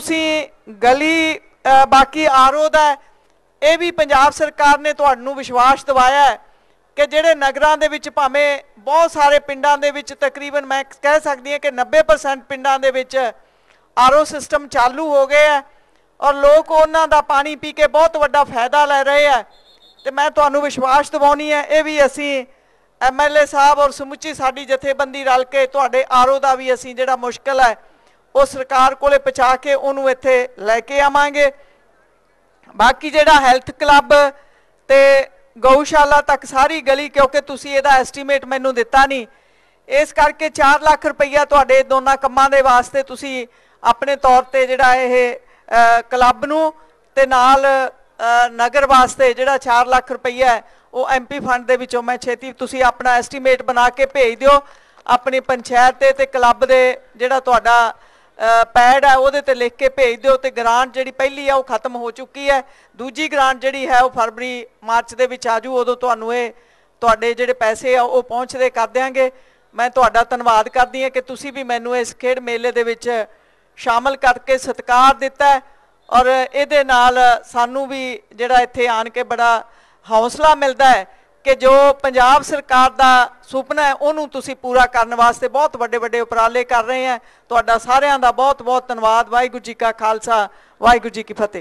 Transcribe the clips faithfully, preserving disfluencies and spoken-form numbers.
तुसी गली बाकी आर ओ दा ये भी पंजाब सरकार ने तुहानू विश्वास दिवाया है कि जिहड़े नगरां दे विच भावें बहुत सारे पिंडां दे विच तकरीबन मैं कह सकदी हां कि नब्बे परसेंट पिंडां दे विच आर ओ सिस्टम चालू हो गए है और लोग उन्हां दा पानी पी के बहुत वड्डा फायदा ले रहे हैं। तो मैं तुहानू विश्वास दिवाउणी है ये भी असीं एम एल ए साहब और समुची साडी जथेबंदी रल के तुहाडे आर ओ दा भी असीं जिहड़ा मुश्किल है वो सरकार कोले पहुँचा के उन्होंने इत्थे लैके आवांगे। बाकी जिहड़ा हैल्थ क्लब ते गौशाला तक सारी गली क्योंकि तुसी इहदा एस्टीमेट मैनू दिता नहीं इस करके चार लाख रुपया तुहाडे दोनों कामां दे वास्ते तुसी अपने तौर ते जिहड़ा इह क्लब नूं ते नाल नगर वास्ते जिहड़ा चार लाख रुपया है वो एम पी फंड दे विचों मैं छेती तुसी अपना एस्टीमेट बना के भेज दिओ अपनी पंचायत ते ते क्लब दे जिहड़ा तुहाडा पैड है वो लिख के भेज दो। तो ग्रांट जी पहली है वो खत्म हो चुकी है दूजी ग्रांट जी है वो फरवरी मार्च के आजू उदों तुहानू ये तुहाडे जिहड़े पैसे आ वो पहुँचते कर देंगे। मैं तुहाडा धन्नवाद करदी हां कि तुसी भी मैनू इस खेड मेले दे विच शामिल करके सत्कार दिता है और इहदे नाल सानू भी जिहड़ा इत्थे आन के बड़ा हौसला मिलता है कि जो पंजाब सरकार का सुपना है उन्होंने तुसी पूरा करने वास्ते बहुत वड्डे वड्डे उपराले कर रहे हैं। तुहाडा सारिआं दा बहुत बहुत धन्नवाद। वाहिगुरू जी का खालसा वाहिगुरू जी की फतेह।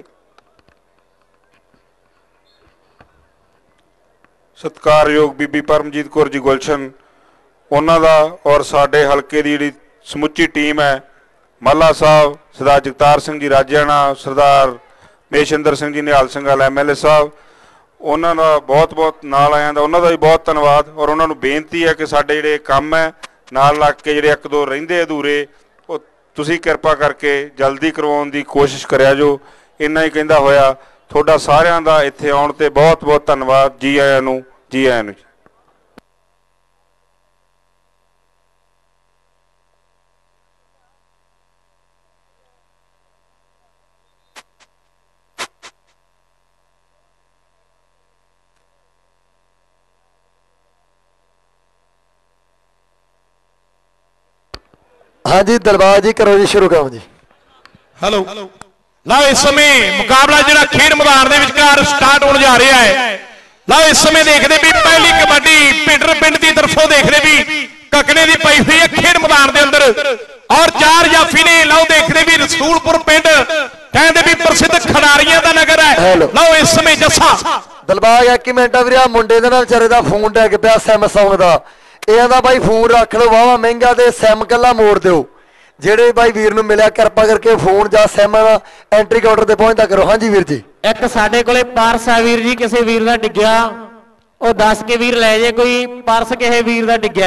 सत्कारयोग बीबी परमजीत कौर जी गुलशन उन्हां दा और साडे हलके दी जिहड़ी समुची टीम है माला साहब सरदार जगतार सिंह जी राजाना सरदार मेशइंदर Singh ji Nihal Singh M L A साहब उन्होंने बहुत बहुत नाल आया उन्होंने भी बहुत धन्यवाद और उन्होंने बेनती है कि साडे जिहड़े काम है नाल लग के जिहड़े एक दो रहिंदे अधूरे वो तुसी कृपा करके जल्दी करवाउण दी कोशिश करिया जो। इन्ना ही कहंदा होया तुहाडा सारिआं दा इत्थे आउण ते बहुत बहुत धन्यवाद। जी आयां नूं जी आयां नूं। हाँ जी दलबाग जी करो जी शुरू करो जी। हेलो लो इस समय मुकाबला जिहड़ा खेड मैदान दे विचकार स्टार्ट होने जा रहा है। लो इस समय देखते भी पहली कबड्डी पिंडर पिंड की तरफों देखते भी ककने की पई हुई है खेड मैदान के अंदर और चार जाफी ने लो देखते भी रसूलपुर पिंड कहते भी प्रसिद्ध खिडारियों का नगर है। लो इस समय जस्सा दलबाग एक मिनट वीर मुंडे दे नाल विचारे दा फोन डैग पिया सैम सॉन्ग दा ਇਹਦਾ ਬਾਈ ਫੋਨ ਰੱਖ ਲਓ ਵਾਵਾ ਮਹਿੰਗਾ ਤੇ ਸਿਮ ਕੱਲਾ ਮੋੜ ਦਿਓ ਜਿਹੜੇ ਬਾਈ ਵੀਰ ਨੂੰ ਮਿਲਿਆ ਕਿਰਪਾ ਕਰਕੇ ਫੋਨ ਜਾਂ ਸਿਮ ਦਾ ਐਂਟਰੀ ਕਾਊਂਟਰ ਤੇ ਪਹੁੰਚਦਾ ਕਰੋ। ਹਾਂਜੀ ਵੀਰ ਜੀ ਇੱਕ ਸਾਡੇ ਕੋਲੇ ਪਰਸ ਆ ਵੀਰ ਜੀ ਕਿਸੇ ਵੀਰ ਦਾ ਡਿੱਗਿਆ ਉਹ ਦੱਸ ਕੇ ਵੀਰ ਲੈ ਜੇ ਕੋਈ ਪਰਸ ਕਿਸੇ ਵੀਰ ਦਾ ਡਿੱਗਿਆ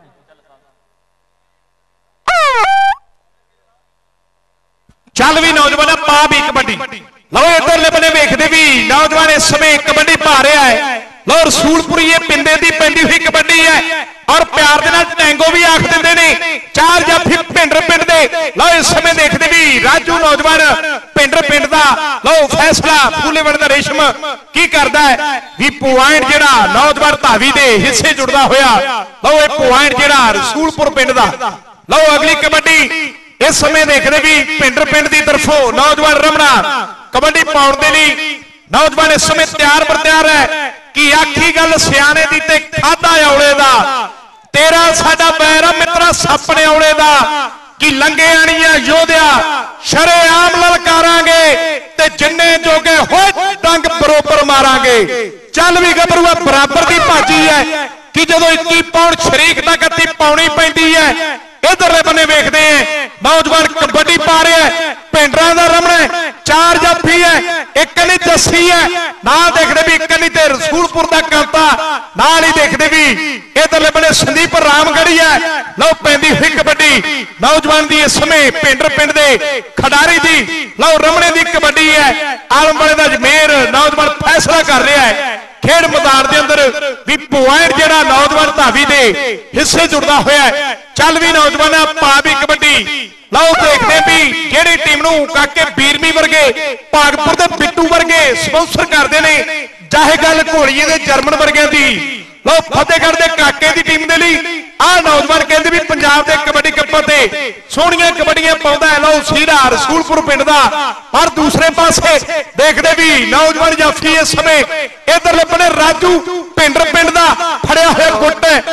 ਚੱਲ ਵੀ ਨੌਜਵਾਨਾਂ ਪਾ ਵੀ ਕਬੱਡੀ। ਲਓ ਇਧਰਲੇ ਬੰਨੇ ਵੇਖਦੇ ਵੀ ਨੌਜਵਾਨ ਇਸ ਸਮੇਂ ਕਬੱਡੀ ਪਾ ਰਿਹਾ ਹੈ। लो रसूलपुरी ये पिंडे की पैंदी हुई कबड्डी है और प्यार दे नाल टैंगो भी आख दिंदे ने चार जाफी पिंडर पिंड दे। लो इस समय देखते भी राजू नौजवान पिंडर पिंड दा लो फैसला फूलेवड़ दा रेशम की करदा है भी पॉइंट जिहड़ा नौजवान धावी दे हिस्से जुड़दा होया। लो ये पॉइंट जिहड़ा रसूलपुर पिंड दा। लो अगली कबड्डी इस समय देखते भी पिंडर पिंड की तरफों नौजवान रमना कबड्डी पाउण दे लई नौजवान इस समय तैयार पर तैयार है कि आखी गल सियाने दी ते खादा औले दा तेरा साडा बैर मित्रा सपने औले दा कि लंघे आणिया योधिया शरेआम ललकारांगे ते जिन्ने जोगे होए डंग बरोबर मारांगे। चल भी गबरूआ बराबर की भाजी है कि जदों इक्की पाउंड शरीक ताकत पाउनी पैंदी है। इधरले बने वेखते हैं नौजवान कबड्डी पा रहे हैं पिंडरा का रमना चार जाफी है एक कली जस्सी है नाल देखते भी कली ते रसूलपुर का कांता नाल ही देखते भी इधरले बने संदीप रामगढ़ी है। लो पैंदी हुई कबड्डी नौजवान की इस समय पिंडर पिंड दे खिडारी दी लो रमने की कबड्डी है आलम वाले का जमेर नौजवान फैसला कर रहा है खेड मैदान के अंदर भी पॉइंट जिहड़ा नौजवान धावी दे हिस्से जुड़दा होया है। चल भी नौजवान पा भी कबड्डी। लो देखते भी जेड़ी टीम नूं काके बीरमी वर्गे भागपुर दे बिट्टू वर्गे स्पॉन्सर करते हैं चाहे गल घोड़िए दे जर्मन वर्गियां दी लो फतेहगढ़ के काके की टीम के लिए आ नौजवान कहते भी पंजाब के कबड्डी कप्पर से सोहनिया कबड्डियां पाउंदा है। लो सीरा रसूलपुर पिंड का पर दूसरे पासे देखते भी नौजवान जाफी इस समय इधर अपने राजू भिंडर पिंड का फड़िया हुआ गुट है।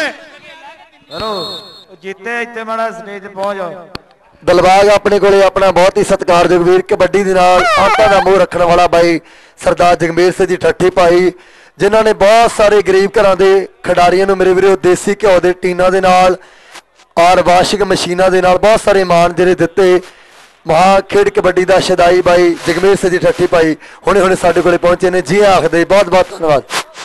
जीते इतने माड़ा स्टेज पहुंच जाओ। दिलबाग अपने को अपना बहुत ही सत्कारयोग वीर कबड्डी के नाल आंटा का मूँह रखने वाला भाई सरदार जगमेर सिंह जी ठट्ठी भाई जिन्होंने बहुत सारे गरीब घर के खिडारियों मेरे वीरों देसी घ्यो के टीना के नाल और वाशिक मशीनों के नाल बहुत सारे मान जिहड़े दिते महा खेड कबड्डी का शदाई भाई जगमेर सिंह जी ठट्ठी भाई हुणे हुणे साडे कोले पहुंचे ने जी आखदे बहुत बहुत धन्यवाद।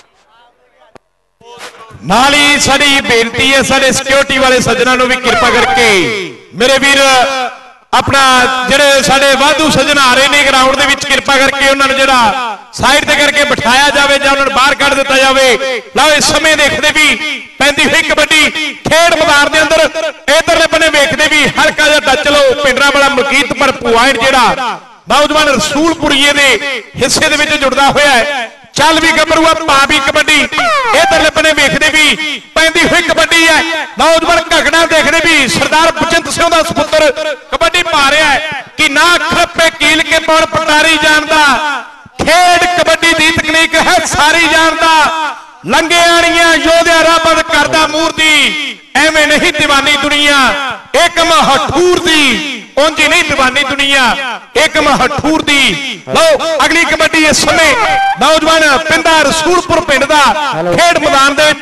नाल ही साडी बेनती है साडे सिक्योरिटी वाले सज्जनों को भी कृपा करके मेरे वीर अपना जिहड़े साडे वाधू सज्जन आ रहे हैं ग्राउंड दे विच कृपा करके उन्होंने जिहड़ा साइड ते करके बिठाया जाए जां उन्होंने बाहर कढ दिता जाए। लो इस समय देखते भी पैंदी हुई कबड्डी खेड मैदान के अंदर इधरले बने वेखते भी हल्का जिहा टच लो पिंडरा वाला मलकीत पर पुआइंट जिहड़ा नौजवान रसूलपुरीए दे हिस्से दे विच जुड़दा होया है। चल भी गबरूआ पा भी कबड्डी इधरले बने वेखते भी पैंदी हुई कबड्डी है। नौजवान घगना देखते भी सरदार बचंत सिंह का सपुत्र कबड्डी पा रहा है कि ना खरपे कील के पौड़ पटारी जानदा खेड कबड्डी दी तकनीक है सारी जानदा लंगे आलियां योद्धा राबद करदा मूर्ति एवें नहीं दीवानी दुनिया एक महठूर दी उंज नहीं दीवानी दुनिया एक महठूर दी। लो अगली कबड्डी इस समय नौजवान पिंडा रसूलपुर पिंड दा खेड मैदान दे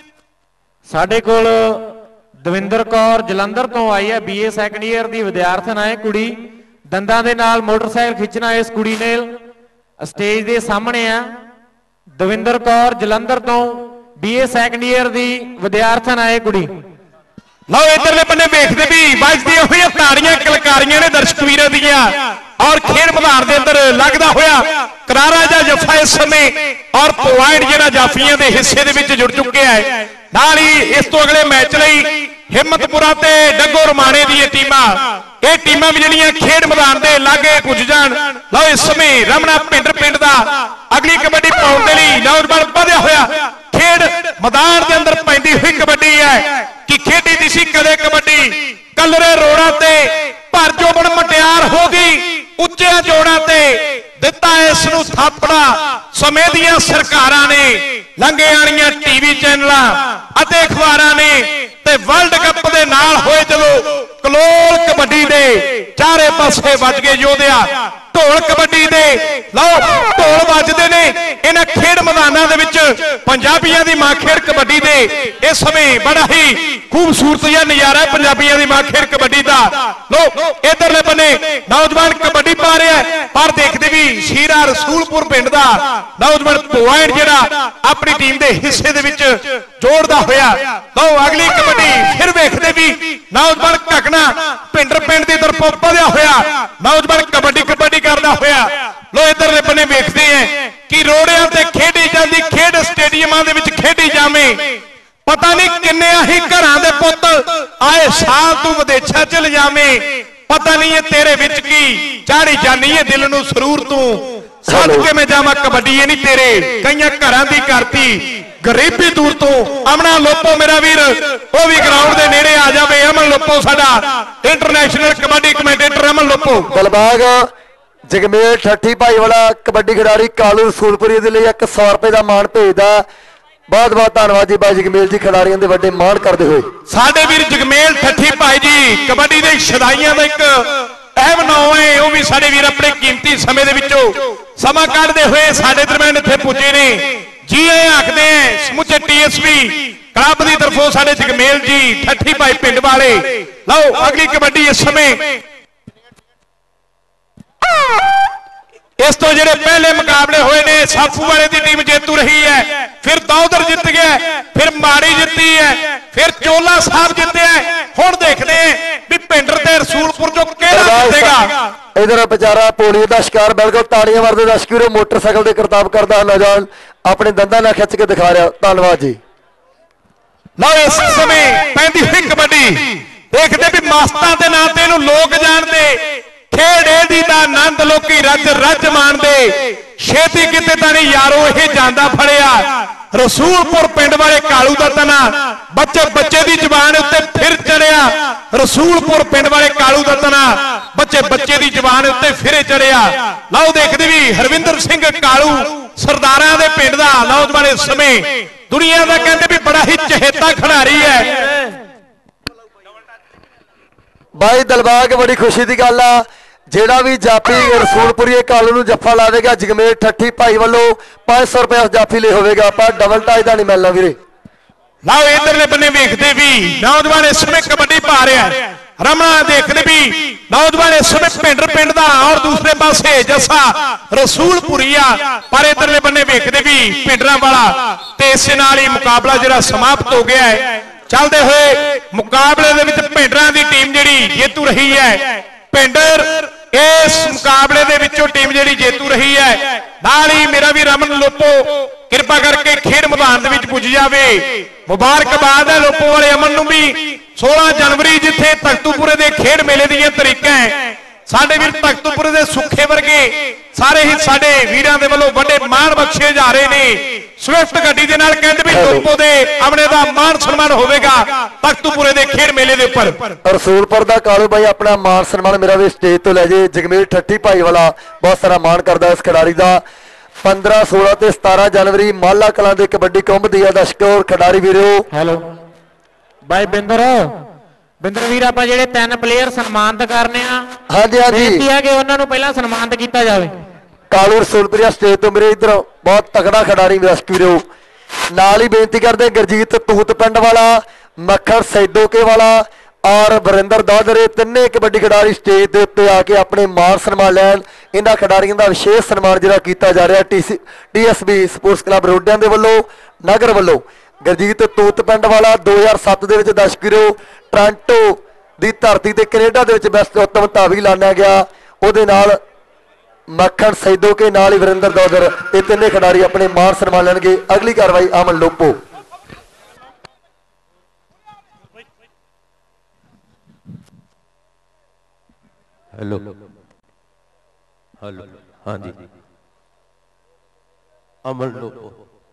साडे कोल दविंदर कौर जलंधर तो आई है बीए सैकंड ईयर दी विद्यार्थन है कुड़ी दंदां दे नाल मोटरसाइकिल खिंचना इस कुड़ी ने स्टेज दे सामने आ। दविंदर कौर जलंधर तो बीए सैकंड ईयर दी विद्यार्थन है कुड़ी। लो इधरले बने वेखते भी बजदियां हुई ताड़ियां कलकारियां ने दर्शक वीरां दियां और खेड मैदान के अंदर लगदा होया करारा जा जफा इस समय और पॉइंट जिहड़ा जाफियां दे हिस्से दे विच जुड़ चुके है। नाल ही इस तो अगले मैच लई हिम्मतपुरा ते डग्गो रमाणे दी टीमां ये टीमां भी जिहड़ियां खेड मैदान दे लागे पुज जाण। लो इस समय रमना पिंड पिंड दा अगली कबड्डी पाउण दे लई नौजवान वधिया होया खेड मैदान के अंदर पैंदी हुई कबड्डी है कि खेडी दी सी कदे कबड्डी कलरे रोड़ा ते पर जोबन मटियार हो गई उच्चे जोड़ा ते दिता इस नूं थापड़ा समय दियां सरकारां ने लंघे आलियां टीवी चैनलां अते अखबारां ने ते वर्ल्ड कप दे नाल होए जदों कलोल कबड्डी दे चारे पासे वज गए योद्धा ढोल कबड्डी दे लो ढोल वजदे ने इन्हां खेड मैदानां दे विच पंजाबियां दी मां खेड कबड्डी दे इस समय बड़ा ही खूबसूरत जिहा नज़ारा है पंजाबियां दी मां खेड कबड्डी दा। लो इधरले बने नौजवान कबड्डी पा रहा है पर देखते भी शीरा रसूलपुर पिंड दा नौजवान पॉइंट जिहड़ा अपनी टीम दे हिस्से दे विच जोड़दा होया। लो अगली कबड्डी फिर वेखदे भी नौजवान घगना भिंडर पिंड दी तरफों वधिया होया नौजवान कबड्डी कबड्डी करदा होया। लो इधरले बने वेखदे हैं कि रोड़ियां ते खेडी जांदी खेड स्टेडियमां दे विच खेडी जावे पता नहीं किन्ने ही घरां दे पुत्त आए साल तू विदेशां च लिजावे पता नहीं है तेरे विच की चाड़ी जानी है दिल नूं सरूर तू सद के मैं जावां कबड्डी नहीं तेरे कईयां घरां दी करती गरीबी दूर तो अमना लोपो मेरा वीर वो भी ग्राउंड के नेड़े आ जाए। अमन लोपो साडा इंटरनेशनल कबड्डी कमेंटेटर अमन लोपो बलबाग जगमेर ठट्ठी भाई वाला कबड्डी खिडारी कालू रसूलपुरी दे लई एक सौ रुपए का मान भेजदा बहुत बहुत धन्यवाद जी भाई जगमेल जी खिडारियों के बड़े मान करते हुए साडे वीर जगमेल ठट्ठी भाई जी कबड्डी दे शदाइयां दा एक अहम नाम है वो भी साडे वीर अपने कीमती समय दे विचों समा कढदे हुए साडे दरम्यान इत्थे पुजे ने जी आखते हैं समुचे टीएसपी क्लब की तरफों साडे जगमेल जी ठट्ठी भाई पिंड वाले। लो अगली कबड्डी इस समय इस तो जेडे पहले मुकाबले हुए ने साफू वाले की टीम जेतू रही है फिर दौदर जित गया फिर माड़ी जिती है फिर चोला साहब जिते है हुण देखते हैं भी भिंडर ते रसूलपुर जो किहड़ा जितेगा। इधर बेचारा पोलियो का शिकार बिल्कुल ताड़ियां मारदे दर्शक मोटरसाइकिल के करताब करता नौजवान अपने दंदा ना खिंच के दिखा रहा धन्यवाद जी। लो इस समय पैंदी हुई कबड्डी देखते भी मास्तां दे नां ते लोग जानते खेड एदी दा आनंद लोकी रज रज मानदे छेती किते तां नहीं यारो ये जांदा फड़िया रसूलपुर पिंड वाले कालू दा तना बच्चे बच्चे की जबान उत्ते फिर चढ़िया। रसूलपुर पिंड वाले कालू दा तना बच्चे बच्चे की जबान उत्ते फिर चढ़िया। लो देखते भी हरविंदर सिंह कालू सरदारा दे पिंड दा नौजवान इस समय दुनिया का कहते भी बड़ा ही चहेता खिडारी है। भाई दिलबाग बड़ी खुशी की गल आ ਜਿਹੜਾ भी जाफी रसूलपुरी कालू ਨੂੰ जफा लावेगा जगमेर ठट्ठी भाई वालों पांच सौ रुपया जाफी ले होगा पर डबल टाई का नहीं मिलना वीरे। लाओ इधरले बन्ने देखते भी नौजवान इस समय कबड्डी पा रहा है। रमना देखते भी नौजवान इस समय पिंड पिंड का और दूसरे पासे जसा रसूलपुरीआ पर इधरले बन्ने देखते भी पिंडरा वाला ते इस नाल ही मुकाबला जरा समाप्त हो गया है। चलते हुए मुकाबले दे विच पिंडरा की टीम जिहड़ी जेतू रही है। पिंडर इस मुकाबले दे विचों टीम जिहड़ी जेतू रही है। नाल ही मेरा भी रमन लोपो किरपा करके खेड मैदान दे विच पुज जावे। मुबारकबाद है लोपो वाले अमन नूं भी सोलह जनवरी जिथे तख्तूपुरे दे खेड मेले दी तरीका है साडे वीर तख्तूपुरे दे सुखे वर्गे सारे ही साडे वीरां दे वल्लों वड्डे मान बख्शे जा रहे ने। स्विफ्ट गड्डी दे नाल कहंदे भी लोपो दे अपने दा मान सन्मान होवेगा तख्तूपुरे दे खेड मेले दे उपर। रसूलपुर दा कालू भाई अपना मान सन्मान मेरा भी स्टेज तो ले जे। जगमेर ठट्ठी भाई वाला बहुत सारा मान करदा इस खिडारी दा। पंद्रह सोलह ते सतारह जनवरी माला कलां दे कबड्डी कुंभ दी दशकोर खिडारी वीरो। हेलो भाई बिंदर बिंदर वीर आप ਜਿਹੜੇ ਤਿੰਨ ਪਲੇਅਰ ਸਨਮਾਨਿਤ ਕਰਨੇ ਆ। ਹਾਂਜੀ ਹਾਂਜੀ ਬੇਨਤੀ ਹੈ ਕਿ ਉਹਨਾਂ ਨੂੰ ਪਹਿਲਾਂ ਸਨਮਾਨਿਤ ਕੀਤਾ ਜਾਵੇ। कालू रसूलपुरिया स्टेज तो मेरे इधर बहुत तगड़ा खिडारी दर्शक वीरो। नाल ही बेनती करते गुरजीत तूत पिंड वाला मक्खन सैदोके वाला और वरिंदर दौधरे तिन्ने कबड्डी खिडारी स्टेज के उत्ते आके अपने मान सन्मान लैन। इन्हां खिडारियों का विशेष सन्मान जिहड़ा कीता जा रहा T C T S B sports club रोडियां दे वल्लों नगर वल्लों। गुरजीत तूत पिंड वाला दो हज़ार सत्त दे विच दर्शक वीरो टोरंटो की धरती ते कनेडा दे विच बेस्ट उत्तम धावी लाया गया। उहदे नाल मक्खन सैदोके नाल ही वरिंदर दौधर ये तिन्ने खिडारी अपने मान सन्मान लेंगे। अगली कार्रवाई अमन लोपो। हेलो हेलो हाँ जी अमन लोपो।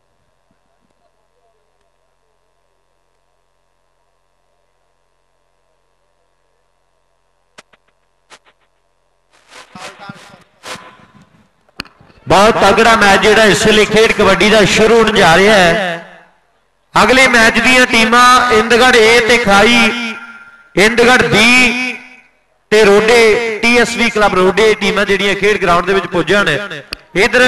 बहुत तगड़ा मैच जो इसलिए खेड कबड्डी का शुरू होने जा रहा है। अगले मैच दी टीमां इंदगढ़ ए ते खाई इंदगढ़ बी ते रोडे टी एस वी क्लब रोडे टीमां जिहड़ियां खेड ग्राउंड दे विच पुज्जण। इधर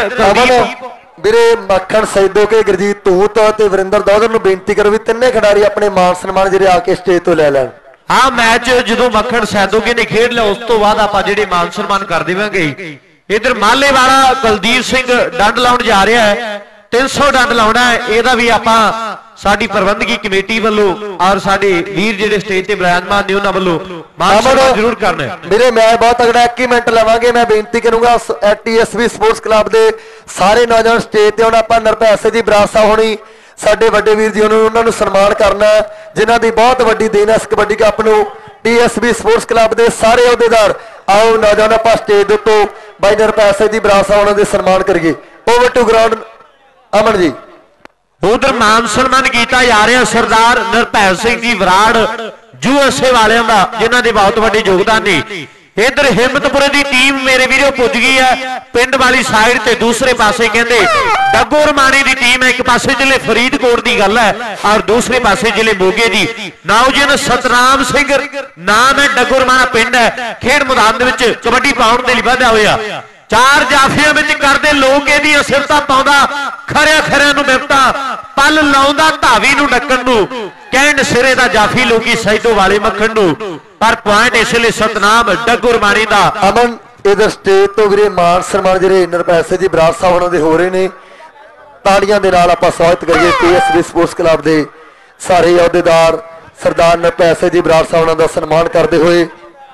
वीरे मक्खन सैदोके गुरजीत तूत ते वरिंदर दौधर नूं बेनती करो भी तिन्ने खिडारी अपने मान सन्मान जिहड़े आके स्टेज तो ले लैण। हाँ मैच जो मक्खन सैदोके ने खेड लिया उस तो बाद आपां जिहड़े मान सन्मान कर देवांगे। इधर माले वाला कुलदीप सिंह डंड लाउण जा रहा है तीन सौ डंड लाउणा है। इहदा भी आपां साडी प्रबंधकी कमेटी वालों और साडे वीर जिहड़े स्टेज ते विराजमान ने उन्हां वालों मान सन्मान जरूर करना है। मेरे मैं बहुत तगड़ा एक ही मिनट लवांगे। मैं बेनती करूंगा T S B sports club के सारे नौजवान स्टेज ते हुण आपां निरभैसे दी विरासत होनी साडे वड्डे वीर जी उन्होंने सन्मान करना जिन्हां दी बहुत वड्डी देन है इस कबड्डी कप नूं। T S B sports club के सारे अहुदेदार आओ नौजवान आपां स्टेज दे उत्तों बाई निरभैसे दी विरासत उन्हां दे सन्मान करिए। Over to ground Aman ji. उधर मान सन्मान किया जा रहा सरदार निरभै सिंह जी बराड़ यूएसए वालियां दा जिन्हां दे बहुत वड्डे योगदान ने। इधर हिम्मतपुरे की टीम मेरे वीरों पुज गई है पिंड वाली साइड ते दूसरे पासे कहते डग्गो रमाणी की टीम है। एक पासे जिले फरीदकोट की गल है और दूसरे पासे जिले मोगे की। नौजवान सतनाम सिंह नाम है डग्गो रमाणा पिंड है खेड मैदान कबड्डी पाउण दे लई वाधा होया। चार जाफियां विच करदे लोक इहदी सिरता पाउंदा खरिया खरिया नूं मिमता पल लाउंदा धावी नूं डक्कण नूं कहण सिरे दा जाफी लोकी सैदो वाले मक्खण नूं पर पॉइंट इसलिए सतनाम डग्गो रमाणी दा। अमन इधर स्टेज तो वीरे मान सन्मान जिहड़े निरभैसे जी विरासत साहब उन्हां दे हो रहे ने ताड़ियां दे नाल आपां स्वागत करिए। T S B sports club दे सारे अहुदेदार सरदार निरभैसे जी विरासत साहब उन्हां दा सन्मान करते हुए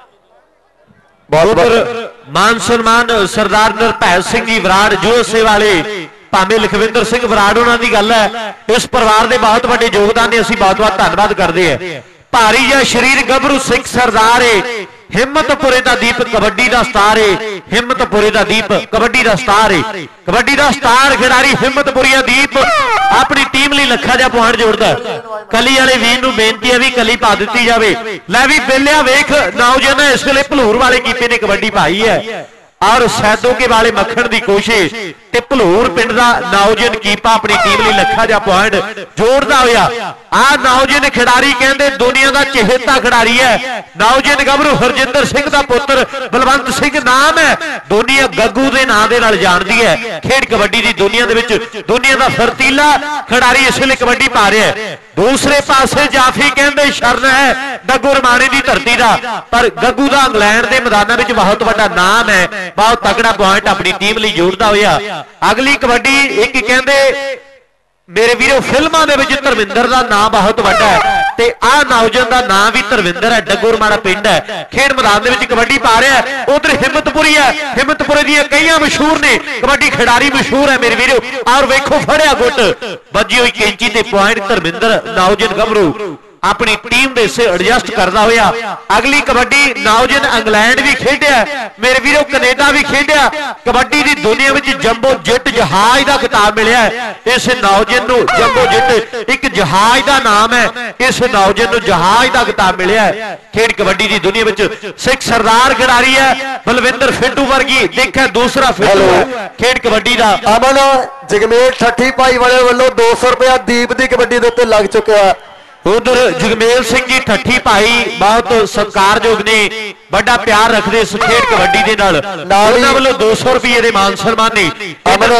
मान सन्मान सरदार निरभै सिंह जी बराड़ यूएसए वाले भावे लखविंदर सिंह बराड़ उन्होंने की गल है इस परिवार के बहुत बड़े योगदान ने असीं बहुत बहुत धन्यवाद करते हैं। भारी या शरीर गभरू सिख सरदार है ਹਿੰਮਤਪੁਰੇ ਦਾ ਦੀਪ ਕਬੱਡੀ ਦਾ ਸਟਾਰ ਏ ਹਿੰਮਤਪੁਰੇ ਦਾ ਦੀਪ ਕਬੱਡੀ ਦਾ ਸਟਾਰ ਏ ਕਬੱਡੀ ਦਾ ਸਟਾਰ ਖਿਡਾਰੀ ਹਿੰਮਤਪੁਰੀਆ ਦੀਪ ਆਪਣੀ ਟੀਮ ਲਈ ਲੱਖਾਂ ਜਿਹਾ ਪੁਆਇੰਟ ਜੋੜਦਾ ਕਲੀ ਵਾਲੇ ਵੀਰ ਨੂੰ ਬੇਨਤੀ ਹੈ ਵੀ ਕਲੀ ਪਾ ਦਿੱਤੀ ਜਾਵੇ ਲੈ ਵੀ ਬੇਲਿਆ ਵੇਖ ਨੌਜਵਾਨ ਇਸ ਵੇਲੇ ਭਲੂਰ ਵਾਲੇ ਕੀਪੇ ਨੇ ਕਬੱਡੀ ਪਾਈ ਹੈ और सैदोके वाले मक्खण की कोशिश ते भलूर पिंड का नौजवान कीपा अपनी टीम लिए लखा जा पॉइंट जोड़ता होया आ नौजवान खिडारी कहते दुनिया का चहेता खिडारी है नौजवान गभरू हरजिंदर सिंह का पुत्र बलवंत सिंह नाम है दुनिया गग्गू के नाम के नाल जानती है खेड कबड्डी की दुनिया दे विच दुनिया का फरतीला खिडारी इस वेले कबड्डी पा रहा है दूसरे पासे जाफी कहते शरण है गग्गू रमाणे की धरती का पर गग्गू का इंग्लैंड के मैदानों में बहुत बड़ा नाम है बहुत तगड़ा पॉइंट अपनी टीम लिए जोड़ता होया अगली कबड्डी एक कहते मेरे वीरों फिल्मां दे विच धर्मिंदर का नाम बहुत वड्डा है ते आ नौजवान का नाम भी धर्मिंदर है डगोरमाड़ा पिंड है खेड मैदान दे विच कबड्डी पा रहा है उधर हिम्मतपुरी है हिम्मतपुरे दी कई मशहूर ने कबड्डी खिडारी मशहूर है मेरे वीरों और वेखो फड़िया गुट बजी हुई कैंची ते पॉइंट धर्मिंदर नौजवान गभरू अपनी टीम दे से एडजस्ट करता होया अगली कबड्डी नौजवान इंग्लैंड भी खेडिया मेरे वीरों कनेडा भी खेडिया कबड्डी की दुनिया में जंबो जिट जहाज का खिताब मिलिया है इस नौजवान नूं जंबो जिट एक जहाज का नाम है इस नौजवान नूं जहाज का खिताब मिलिया है खेड कबड्डी की दुनिया में सिख सरदार खिडारी है बलविंदर फिंडू वर्गी देखा दूसरा फिंडू है खेड कबड्डी का अमन जगमेल ठट्ठी भाई वाले वालों दो सौ रुपया दीप की कबड्डी के उत्ते लग चुका है उधर जगमेल सिंह जी ठट्ठी भाई बहुत सत्कारयोग ने बड़ा प्यार रखते इस खेड कबड्डी के नाल उन्हां वल्लों दो सौ रुपये के मान सम्मान ने अमन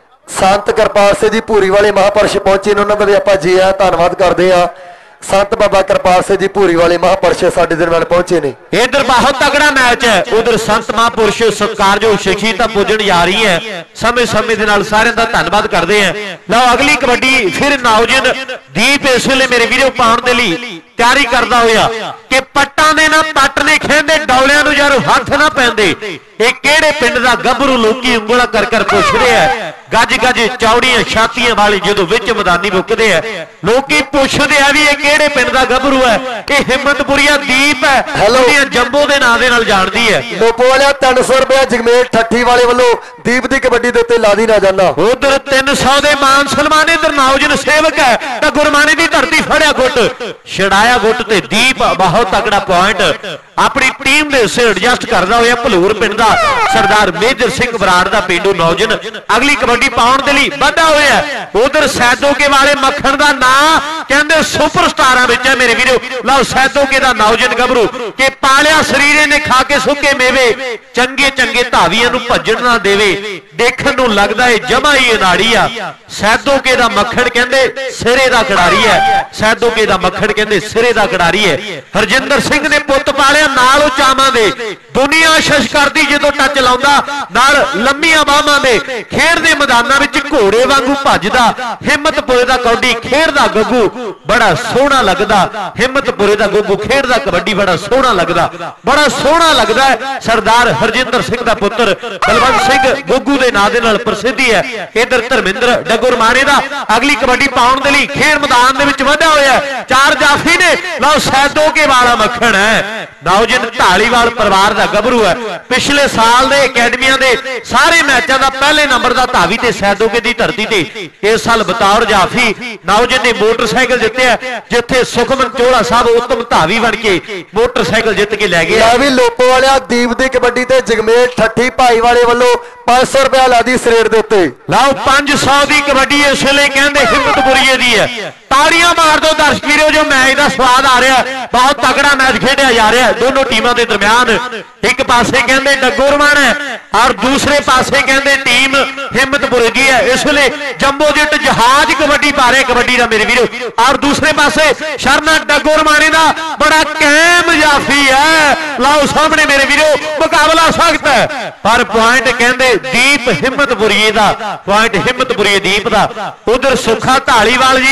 संत कृपाल सिंह जी भूरी वाले महापुरुष पहुंचे ने उन्होंने भी आपां जी आया धन्नवाद करते हैं संत बाबा कृपाल सिंह जी भूरी वाले महापुरुष साडे दे नाल पहुंचे ने इधर बहुत तगड़ा मैच है उधर संत महापुरुष सत्कारयोग शखीयत पूजन जा रही है समय समय के नाल सारे का धन्नवाद करते हैं लो अगली कबड्डी फिर नौजवान दीप इस वेले मेरे वीडियो पाउण दे लई तैयारी करता होया कि पट्टां दे ना पट ने खेंदे डौलियां नूं यार हथ ना पैंदे ये किहड़े पिंड दा गभरू लोकी उंगला कर कर पुछदे है गज गज चौड़ियां छातियां वाले जदों विच मैदानी मुकदे है लोकी पुछदे आ भी ये किहड़े पिंड दा गभरू है ये हिम्मतपुरिया दीप है दुनिया जंबो दे नाम दे नाल जानदी है लोपो वाले तीन सौ रुपया जगमेल ठट्ठी वाले वालों दीप की कबड्डी के उत्ते ला दी ना जाना उधर तीन सौ के मान सन्मान इधर नौजवान सेवक है तो गुरमानी की धरती फड़िया गुट छड़ाया गुट ते दीप बहुत तगड़ा पॉइंट अपनी टीम दे से एडजस्ट करता हुआ भलूर पिंड दा सरदार मेजर सिंह बराड़ दा पिंडू नौजवान अगली कबड्डी पाउण दे लई वधा होया उधर सैदोके वाले मक्खण दा नाम कहंदे सुपरस्टारां विच है मेरे वीरो लओ सैदोके दा नौजवान गभरू के पालिया शरीरे ने खा के सुके मेवे चंगे चंगे धावियां नूं भज्जण ना देवे देखण नूं लगदा है जमा ही अनाड़ी आ सैदोके दा मक्खण कहंदे सिरे दा खिडारी है सैदोके दा मक्खण कहंदे सिरे दा खिडारी है हरजिंदर सिंह ने पुੱਤ पालिया नाल उचावां दे दुनिया शश करदी जदों टच लाउंदा नाल लंमीਆਂ ਬਾਹਾਂ ਦੇ खेड दे मैदानां विच घोड़े वांगू भजदा हिम्मतपुरे दा कबड्डी खेडदा गग्गू बड़ा सोहना लगदा हिम्मतपुरे दा गग्गू खेडदा कबड्डी बड़ा सोहना लगदा बड़ा सोहना लगदा है सरदार हरजिंदर सिंह दा पुत्र बलवंत सिंह गग्गू दे नाम दे नाल प्रसिद्धि है इधर धर्मिंदर डगुरमाणे दा अगली कबड्डी पाउण दे लई खेड मैदान दे विच वधा होया चार जाफी ने लओ सैदोके वाला मक्खण है नौजवान ढालीवाल परिवार दा गभरू है पिछले साल दे अकैडमियां दे सारे मैचों का पहले नंबर का धावी ते सैदोके दी धरती ते इस साल बतौर जाफी नौजवान ने मोटरसाइकिल जितया जिथे सुखमन चोला साहब उत्तम धावी बन के मोटरसाइकिल जित के लै गए भी लोपो वाले दीप की कबड्डी ते जगमेल ठट्ठी भाई वाले वालों पांच सौ रुपया ला दी सरेर दे उत्ते लाओ पांच सौ की कबड्डी इस वेले कहंदे हिम्मतपुरीए दी है ताड़ियां मार दो दर्शक वीरो जो मैच का स्वाद आ रहा है बहुत तगड़ा मैच खेडिया जा रहा है दोनों टीमों के दरम्यान एक पासे कहंदे डगोरमाण है और दूसरे पासे कहंदे टीम हिम्मतपुरे की है इस वेले जंबो जिट जहाज कबड्डी पा रहे कबड्डी का मेरे वीरो और दूसरे पासे शरणा डगोरमाणे का बड़ा कैम जाफी है लाओ सामने मेरे वीरो मुकाबला सख्त है पर पॉइंट कहंदे दीप हिम्मतपुरीए का पॉइंट हिम्मतपुरीए दीप का उधर सुखा ढालीवाल जी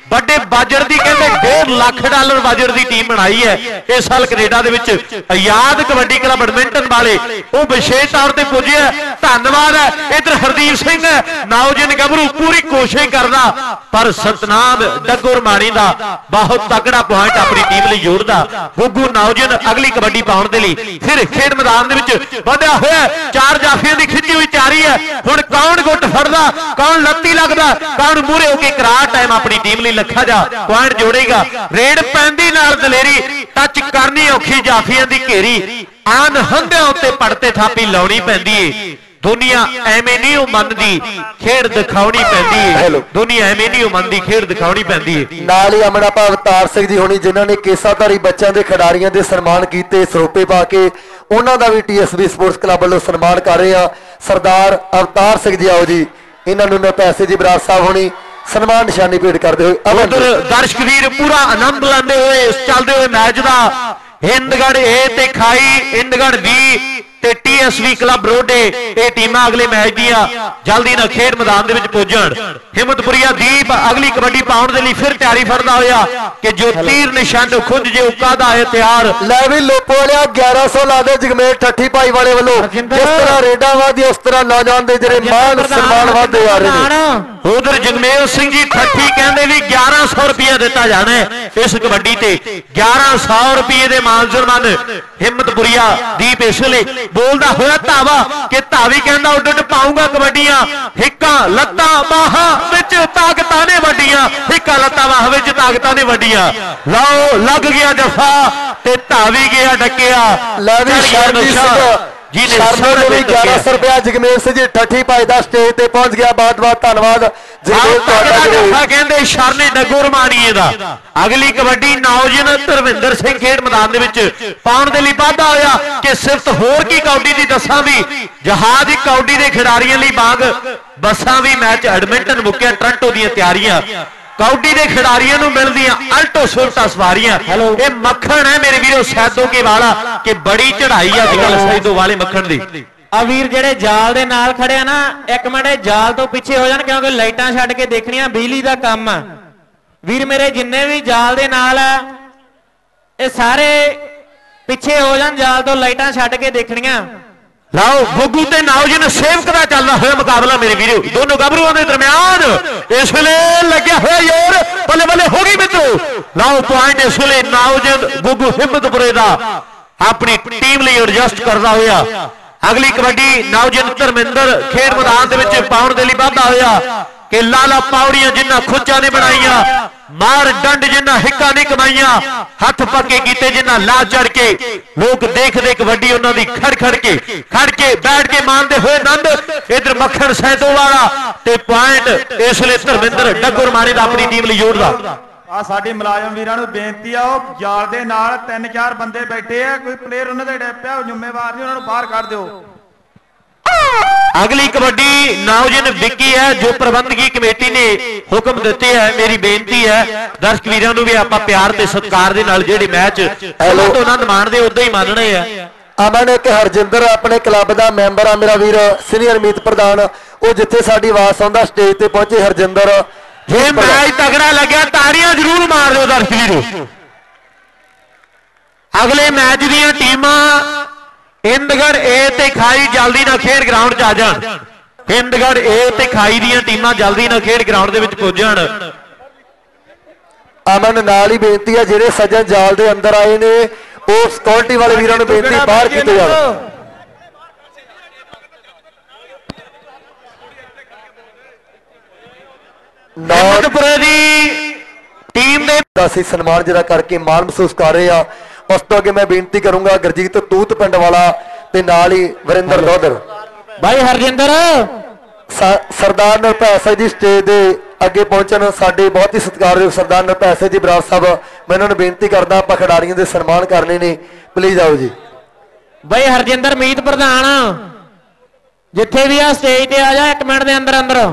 ਵੱਡੇ ਬਾਜਰ ਦੀ ਕਹਿੰਦੇ डेढ़ ਲੱਖ ਡਾਲਰ ਬਾਜਰ ਦੀ ਟੀਮ ਬਣਾਈ ਹੈ ਇਸ ਸਾਲ ਕੈਨੇਡਾ ਦੇ ਵਿੱਚ। ਆਜ਼ਾਦ ਕਬੱਡੀ ਕਲੱਬ ਬੈਡਮਿੰਟਨ ਵਾਲੇ ਉਹ ਵਿਸ਼ੇਸ਼ ਤੌਰ ਤੇ ਪੁੱਜੇ। ਧੰਨਵਾਦ ਹੈ। ਇਧਰ ਹਰਦੀਪ ਸਿੰਘ ਨੌਜਵਾਨ ਗੱਭਰੂ ਪੂਰੀ ਕੋਸ਼ਿਸ਼ ਕਰਦਾ ਪਰ ਸਤਨਾਮ ਡੱਗੋਰਮਾਣੀ ਦਾ ਬਹੁਤ ਤਕੜਾ ਪੁਆਇੰਟ ਆਪਣੀ ਟੀਮ ਲਈ ਜੋੜਦਾ। ਗੁੱਗੂ ਨੌਜਵਾਨ ਅਗਲੀ ਕਬੱਡੀ ਪਾਉਣ ਦੇ ਲਈ ਫਿਰ ਖੇਡ ਮੈਦਾਨ ਦੇ ਵਿੱਚ ਵਧਿਆ ਹੋਇਆ। ਚਾਰ ਜਾਫੀਆਂ ਦੀ ਖਿੱਚੀ ਹੋਈ ਤਿਆਰੀ ਹੈ। ਹੁਣ ਕੌਣ ਗੁੱਟ ਫੜਦਾ, ਕੌਣ ਲੱਤੀ ਲੱਗਦਾ, ਕੌਣ ਮੂਹਰੇ ਹੋ ਕੇ ਕਰਾ ਟਾਈਮ ਆਪਣੀ ਟੀਮ ਲਈ ਲੱਖਾ ਜਾ ਪੁਆਇੰਟ ਜੋੜੇਗਾ। ਰੇਡ ਪੈਂਦੀ ਨਾਲ ਦਲੇਰੀ ਟੱਚ ਕਰਨੀ ਔਖੀ ਜਾਫੀਆਂ ਦੀ ਘੇਰੀ ਆਨ ਹੰਦਿਆਂ ਉੱਤੇ ਪੜਤੇ ਥਾਪੀ ਲਾਉਣੀ ਪੈਂਦੀ ਏ। ਦੁਨੀਆ ਐਵੇਂ ਨਹੀਂ ਉਹ ਮੰਨਦੀ ਖੇਡ ਦਿਖਾਉਣੀ ਪੈਂਦੀ ਏ। ਦੁਨੀਆ ਐਵੇਂ ਨਹੀਂ ਉਹ ਮੰਨਦੀ ਖੇਡ ਦਿਖਾਉਣੀ ਪੈਂਦੀ ਏ। ਨਾਲ ਹੀ ਅਮਨ ਆਪਾਂ ਅਵਤਾਰ ਸਿੰਘ ਜੀ ਹੋਣੀ ਜਿਨ੍ਹਾਂ ਨੇ ਕੇਸਾਧਾਰੀ ਬੱਚਿਆਂ ਦੇ ਖਿਡਾਰੀਆਂ ਦੇ ਸਨਮਾਨ ਕੀਤੇ ਸਰੋਪੇ ਪਾ ਕੇ ਉਹਨਾਂ ਦਾ ਵੀ ਟੀਐਸਬੀ ਸਪੋਰਟਸ ਕਲੱਬ ਵੱਲੋਂ ਸਨਮਾਨ ਕਰ ਰਹੇ ਆ। ਸਰਦਾਰ ਅਵਤਾਰ ਸਿੰਘ ਜੀ ਆਓ ਜੀ ਇਹਨਾਂ ਨੂੰ ਪੈਸੇ ਜੀ ਬਰਾੜ ਸਾਹਿਬ ਹੋਣੀ ਸਨਮਾਨ ਨਿਸ਼ਾਨੀ ਭੇਟ ਕਰਦੇ ਹੋਏ। ਉਧਰ ਦਰਸ਼ਕ ਵੀਰ ਪੂਰਾ ਆਨੰਦ ਲੈਂਦੇ ਹੋਏ ਇਸ ਚੱਲਦੇ ਹੋਏ ਮੈਚ ਦਾ ਹਿੰਦਗੜ੍ਹ ਏ ਤੇ ਖਾਈ ਹਿੰਦਗੜ੍ਹ ਵੀ ਤੇ ਟੀਐਸਵੀ ਕਲੱਬ ਰੋਡੇ ਇਹ ਟੀਮਾਂ ਅਗਲੇ ਮੈਚ ਦੀਆਂ ਜਲਦੀ ਨਾਲ ਖੇਡ ਮੈਦਾਨ ਦੇ ਵਿੱਚ ਪਹੁੰਚਣ। ਹਿੰਮਤਪੁਰੀਆ ਦੀਪ ਅਗਲੀ ਕਬੱਡੀ ਪਾਉਣ ਦੇ ਲਈ ਫਿਰ ਤਿਆਰੀ ਫੜਦਾ ਹੋਇਆ ਕਿ ਜੋ ਤੀਰ ਨਿਸ਼ਾਨ ਖੁਦ ਜੇ ਉਕਾ ਦਾ ਹੈ ਤਿਆਰ। ਲੈ ਵੀ ਲੋਪੋ ਵਾਲਿਆ ਗਿਆਰਾਂ ਸੌ ਲਾ ਦੇ ਜਗਮੇਰ ਠੱਠੀ ਭਾਈ ਵਾਲੇ ਵੱਲੋਂ ਜਿਸ ਤਰ੍ਹਾਂ ਰੇਡਾਂ ਵਾਦੀ ਉਸ ਤਰ੍ਹਾਂ ਨੌਜਵਾਨ ਦੇ ਜਿਹੜੇ ਮਾਨ ਸਨਮਾਨ ਵਾਧੇ ਆ ਰਹੇ ਨੇ। ਉਧਰ ਜਗਮੇਰ ਸਿੰਘ ਜੀ ਠੱਠੀ ਕਹਿੰਦੇ ਵੀ ਗਿਆਰਾਂ ਸੌ ਰੁਪਏ ਦਿੱਤਾ ਜਾਣਾ ਇਸ ਕਬੱਡੀ ਤੇ। ਗਿਆਰਾਂ ਸੌ ਰੁਪਏ ਦੇ ਮਾਨ ਸਨਮਾਨ ਹਿੰਮਤਪੁਰੀਆ ਦੀਪ ਇਸ ਲਈ ਬੋਲਦਾ ਹੋਇਆ ਧਾਵਾ ਕਿ ਧਾਵੀ ਕਹਿੰਦਾ ਉੱਡ ਉੱਡ ਪਾਉਂਗਾ ਕਬੱਡੀਆਂ ਹਿੱਕਾਂ ਲੱਤਾਂ ਬਾਹਾਂ ਵਿੱਚ ਤਾਕਤਾਂ ਨੇ ਵੱਡੀਆਂ। ਹਿੱਕਾਂ ਲੱਤਾਂ ਬਾਹਾਂ ਵਿੱਚ ਤਾਕਤਾਂ ਨੇ ਵੱਡੀਆਂ। ਲਓ ਲੱਗ ਗਿਆ ਜਫਾ ਤੇ ਧਾਵੀ ਗਿਆ ਡੱਕਿਆ। ਲੈ ਵੀ ਸ਼ਰਮੀ ਸਿੰਘ ਜੀ ਨੇ ਵੀ ਗਿਆਰਾਂ ਸੌ ਰੁਪਇਆ ਜਗਮੇਰ ਸਿੰਘ ਜੀ ਠੱਠੀ ਭਾਈ ਦਾ ਸਟੇਜ ਤੇ ਪਹੁੰਚ ਗਿਆ। ਬਹੁਤ ਬਹੁਤ ਧੰਨਵਾਦ ਜਗਮੇਰ ਤੁਹਾਡਾ। ਕਹਿੰਦੇ ਸ਼ਰਨੇ ਡੱਗੋਰਮਾਣੀਏ ਦਾ ਅਗਲੀ ਕਬੱਡੀ ਨੌਜਵਾਨ ਧਰਮਿੰਦਰ ਸਿੰਘ ਖੇਡ ਮੈਦਾਨ ਦੇ ਵਿੱਚ ਪਾਉਣ ਦੇ ਲਈ ਵਾਧਾ ਹੋਇਆ ਕਿ ਸਿਰਫ ਹੋਰ ਕੀ ਕੌਡੀ ਦੀ ਦੱਸਾਂ ਵੀ ਜਹਾਜ਼ ਕੌਡੀ ਦੇ ਖਿਡਾਰੀਆਂ ਲਈ ਵਾਂਗ ਬੱਸਾਂ ਵੀ ਮੈਚ ਐਡਮਿੰਟਨ ਮੁੱਕਿਆ ਟੋਰਾਂਟੋ ਦੀਆਂ ਤਿਆਰੀਆਂ। ਕੌਡੀ ਦੇ ਖਿਡਾਰੀਆਂ ਨੂੰ ਮਿਲਦੀਆਂ ਅਲਟੋ ਸਵਿਫਟ ਸਵਾਰੀਆਂ। ਇਹ ਮੱਖਣ ਹੈ ਮੇਰੇ ਵੀਰੋ ਸੈਦੋ ਕੇ ਵਾਲਾ ਕਿ ਬੜੀ ਚੜ੍ਹਾਈ ਅੱਜ ਕੱਲ ਸੈਦੋ ਵਾਲੇ ਮੱਖਣ ਦੀ। ਆ ਵੀਰ ਜਿਹੜੇ ਜਾਲ ਦੇ ਨਾਲ ਖੜੇ ਆ ਨਾ ਇੱਕ ਮਿੰਟ ਜਾਲ ਤੋਂ ਪਿੱਛੇ ਹੋ ਜਾਣ ਕਿਉਂਕਿ ਲਾਈਟਾਂ ਛੱਡ ਕੇ ਦੇਖਣੀਆਂ ਬਿਜਲੀ ਦਾ ਕੰਮ ਆ। ਵੀਰ ਮੇਰੇ ਜਿੰਨੇ ਵੀ ਜਾਲ ਦੇ ਨਾਲ ਆ ਇਹ ਸਾਰੇ ਪਿੱਛੇ ਹੋ ਜਾਣ ਜਾਲ ਤੋਂ ਲਾਈਟਾਂ ਛੱਡ ਕੇ ਦੇਖਣੀਆਂ। ਲਓ ਗੁੱਗੂ ਤੇ ਨੌਜਵਾਨ ਸੇਵਕ ਦਾ ਚੱਲਦਾ ਹੋਇਆ ਮੁਕਾਬਲਾ ਮੇਰੇ ਵੀਰੋ ਦੋਨੋਂ ਗੱਭਰੂਆਂ ਦੇ ਦਰਮਿਆਨ ਇਸ ਵੇਲੇ ਲੱਗਿਆ ਹੋਇਆ ਯੋਰ ਬੱਲੇ ਬੱਲੇ ਹੋ ਗਈ ਮਿੱਤਰੋ। ਲਓ ਪੁਆਇੰਟ ਇਸ ਵੇਲੇ ਨੌਜਵਾਨ ਗੁੱਗੂ ਹਿੰਮਤਪੁਰੇ ਦਾ ਆਪਣੀ ਟੀਮ ਲਈ ਐਡਜਸਟ ਕਰਦਾ ਹੋਇਆ। ਅਗਲੀ ਕਬੱਡੀ ਨੌਜਵਾਨ ਧਰਮਿੰਦਰ ਖੇਡ ਮੈਦਾਨ ਦੇ ਵਿੱਚ ਪਾਉਣ ਦੇ ਲਈ ਵਾਧਾ ਹੋਇਆ ਕਿ ਲਾਲਾ ਪਾਉੜੀਆਂ ਜਿੰਨਾ ਖੁੱਚਾਂ ਨੇ ਬਣਾਈਆਂ ਮਾਰ ਡੰਡ ਜਿੰਨਾ ਹਿੱਕਾਂ ਨੇ ਕਮਾਈਆਂ ਹੱਥ ਪੱਕੇ ਕੀਤੇ ਜਿੰਨਾ ਲਾ ਚੜ ਕੇ ਲੋਕ ਦੇਖਦੇ ਕਬੱਡੀ ਉਹਨਾਂ ਦੀ ਖੜ ਖੜ ਕੇ ਖੜ ਕੇ ਬੈਠ ਕੇ ਮਾਣਦੇ ਹੋਏ ਆਨੰਦ। ਇਧਰ ਮੱਖਣ ਸੈਦੋ ਵਾਲਾ ਤੇ ਪੁਆਇੰਟ ਇਸ ਲਈ ਧਰਮਿੰਦਰ ਡੱਗੋਰਮਾਣੀ ਦਾ ਆਪਣੀ ਟੀਮ ਲਈ ਜੋੜਦਾ। ਆ ਸਾਡੀ ਮੁਲਾਜ਼ਮ ਵੀਰਾਂ ਨੂੰ ਬੇਨਤੀ ਆ ਉਹ ਜਾਲ ਦੇ ਨਾਲ ਤਿੰਨ ਚਾਰ ਬੰਦੇ ਬੈਠੇ ਆ ਕੋਈ ਪਲੇਅਰ ਉਹਨਾਂ ਦੇ ਡੱਪਿਆ ਜ਼ਿੰਮੇਵਾਰ ਨਹੀਂ ਉਹਨਾਂ ਨੂੰ ਬਾਹਰ ਕੱਢ ਦਿਓ। ਅਗਲੀ ਕਬੱਡੀ ਨੌਜਵਾਨ ਵਿੱਕੀ ਹੈ ਜੋ ਪ੍ਰਬੰਧਕੀ ਕਮੇਟੀ ਨੇ ਹੁਕਮ ਦਿੱਤੇ ਹੈ। ਮੇਰੀ ਬੇਨਤੀ ਹੈ ਦਰਸ਼ਕ ਵੀਰਾਂ ਨੂੰ ਵੀ ਆਪਾਂ ਪਿਆਰ ਤੇ ਸਤਿਕਾਰ ਦੇ ਨਾਲ ਜਿਹੜੇ ਮੈਚ ਤੋਂ ਆਨੰਦ ਮਾਣਦੇ ਉਦਾਂ ਹੀ ਮੰਨਣੇ ਆ। ਅਮਨ ਇੱਕ ਹਰਜਿੰਦਰ ਆਪਣੇ ਕਲੱਬ ਦਾ ਮੈਂਬਰ ਆ ਮੇਰਾ ਵੀਰ ਸੀਨੀਅਰ ਮੀਤ ਪ੍ਰਧਾਨ ਉਹ ਜਿੱਥੇ ਸਾਡੀ ਆਵਾਜ਼ ਆਉਂਦਾ ਸਟੇਜ ਤੇ ਪਹੁੰਚੇ ਹਰਜਿੰਦਰ। ਜੇ ਮੈਚ ਤਗੜਾ ਲੱਗਿਆ ਤਾੜੀਆਂ ਜ਼ਰੂਰ ਮਾਰ ਦਿਓ ਦਰਸ਼ਕ ਵੀਰੋ। ਅਗਲੇ ਮੈਚ ਦੀਆਂ ਟੀਮਾਂ ਹਿੰਦਗੜ੍ਹ ਏ ਤੇ ਖਾਈ ਜਲਦੀ ਨਾਲ ਖੇਡ ਗਰਾਊਂਡ 'ਚ ਆ ਜਾਣ। ਹਿੰਦਗੜ੍ਹ ਏ ਤੇ ਖਾਈ ਦੀਆਂ ਟੀਮਾਂ ਜਲਦੀ ਨਾਲ ਖੇਡ ਗਰਾਊਂਡ ਦੇ ਵਿੱਚ ਪਹੁੰਚਣ। ਅਮਨ ਨਾਲ ਹੀ ਬੇਨਤੀ ਹੈ ਜਿਹੜੇ ਸੱਜਣ ਜਾਲ ਦੇ ਅੰਦਰ ਆਏ ਨੇ ਉਹ ਸਿਕਿਉਰਿਟੀ ਵਾਲੇ ਵੀਰਾਂ ਨੂੰ ਬੇਨਤੀ ਬਾਹਰ ਕੀਤੇ ਜਾਣ। ਹਿੰਮਤਪੁਰੇ ਦੀ ਟੀਮ ਦੇ ਅਸੀਂ ਸਨਮਾਨ ਜਿਹੜਾ ਕਰਕੇ ਮਾਣ ਮਹਿਸੂਸ ਕਰ ਰਹੇ ਆ। ਉਸ ਤੋਂ ਅੱਗੇ ਮੈਂ ਬੇਨਤੀ ਕਰੂੰਗਾ ਗੁਰਜੀਤ ਤੂਤ ਪਿੰਡ ਵਾਲਾ ਤੇ ਨਾਲ ਹੀ ਵਰਿੰਦਰ ਲੋਧਰ ਭਾਈ ਹਰਜਿੰਦਰ ਸਰਦਾਰ ਨਿਰਭੈ ਸਿੰਘ ਜੀ ਸਟੇਜ ਦੇ ਅੱਗੇ ਪਹੁੰਚਣ। ਸਾਡੇ ਬਹੁਤ ਹੀ ਸਤਿਕਾਰਯੋਗ ਸਰਦਾਰ ਨਿਰਭੈ ਸਿੰਘ ਜੀ ਬਰਾੜ ਸਾਹਿਬ ਮੈਂ ਇਹਨਾਂ ਨੂੰ ਬੇਨਤੀ ਕਰਦਾ ਆਪਾਂ ਖਿਡਾਰੀਆਂ ਦੇ ਸਨਮਾਨ ਕਰਨੇ ਨੇ ਪਲੀਜ਼ ਆਓ ਜੀ। ਭਾਈ ਹਰਜਿੰਦਰ ਮੀਤ ਪ੍ਰਧਾਨ ਜਿੱਥੇ ਵੀ ਆ ਸਟੇਜ ਤੇ ਆ ਜਾ ਇੱਕ ਮਿੰਟ ਦੇ ਅੰਦਰ ਅੰਦਰ।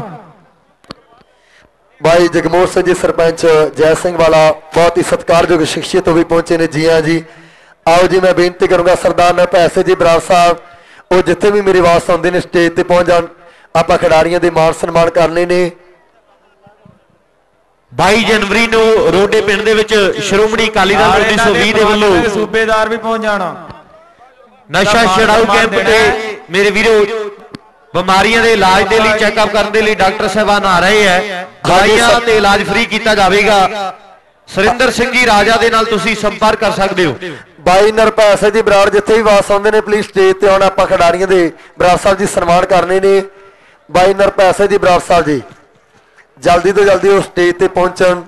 भाई जगमोहन सिंह जी सरपंच जय सिंह वाला बहुत ही सत्कारयोग शख्सियत भी पहुंचे ने। जी हाँ जी आओ जी मैं बेनती करूंगा सरदार निरभै सिंह जी बराड़ साहब वो जिथे भी मेरी आवाज़ सुनते हैं स्टेज पर पहुंच जान। आप खिडारियों के मान सन्मान करने ने ਬਾਈ ਜਨਵਰੀ ਨੂੰ ਰੋਡੇ ਪਿੰਡ ਦੇ ਵਿੱਚ ਸ਼੍ਰੋਮਣੀ ਅਕਾਲੀ ਦਲ ਉੱਨੀ ਸੌ ਵੀਹ ਦੇ ਵੱਲੋਂ ਸੂਬੇਦਾਰ ਵੀ ਪਹੁੰਚ ਜਾਣਾ। ਨਸ਼ਾ ਛਡਾਊ ਕੈਂਪ ਤੇ ਮੇਰੇ ਵੀਰੋ ਬਿਮਾਰੀਆਂ ਦੇ ਇਲਾਜ ਦੇ ਲਈ ਚੈੱਕਅਪ ਕਰਨ ਦੇ ਲਈ ਡਾਕਟਰ ਸਾਹਿਬਾਨ ਆ ਰਹੇ ਹੈ। ਦਵਾਈਆਂ ਤੇ ਇਲਾਜ ਫ੍ਰੀ ਕੀਤਾ ਜਾਵੇਗਾ। ਸੁਰਿੰਦਰ ਸਿੰਘ ਜੀ ਰਾਜਾ ਦੇ ਨਾਲ ਤੁਸੀਂ ਸੰਪਰਕ ਕਰ ਸਕਦੇ ਹੋ। ਬਾਈ ਨਿਰਭੈ ਸਿੰਘ ਜੀ ਬਰਾੜ ਜਿੱਥੇ ਵੀ ਵਾਸ ਆਉਂਦੇ ਨੇ ਪਲੀਜ਼ ਸਟੇਜ ਤੇ ਆਉਣਾ। ਆਪਾਂ ਖਿਡਾਰੀਆਂ ਦੇ ਬਰਾੜ ਸਾਹਿਬ ਜੀ ਸਨਮਾਨ ਕਰਨੇ ਨੇ। ਬਾਈ ਨਿਰਭੈ ਸਿੰਘ ਜੀ ਬਰਾੜ ਸਾਹਿਬ ਜੀ ਜਲਦੀ ਤੋਂ ਜਲਦੀ ਉਹ ਸਟੇਜ ਤੇ ਪਹੁੰਚਣ।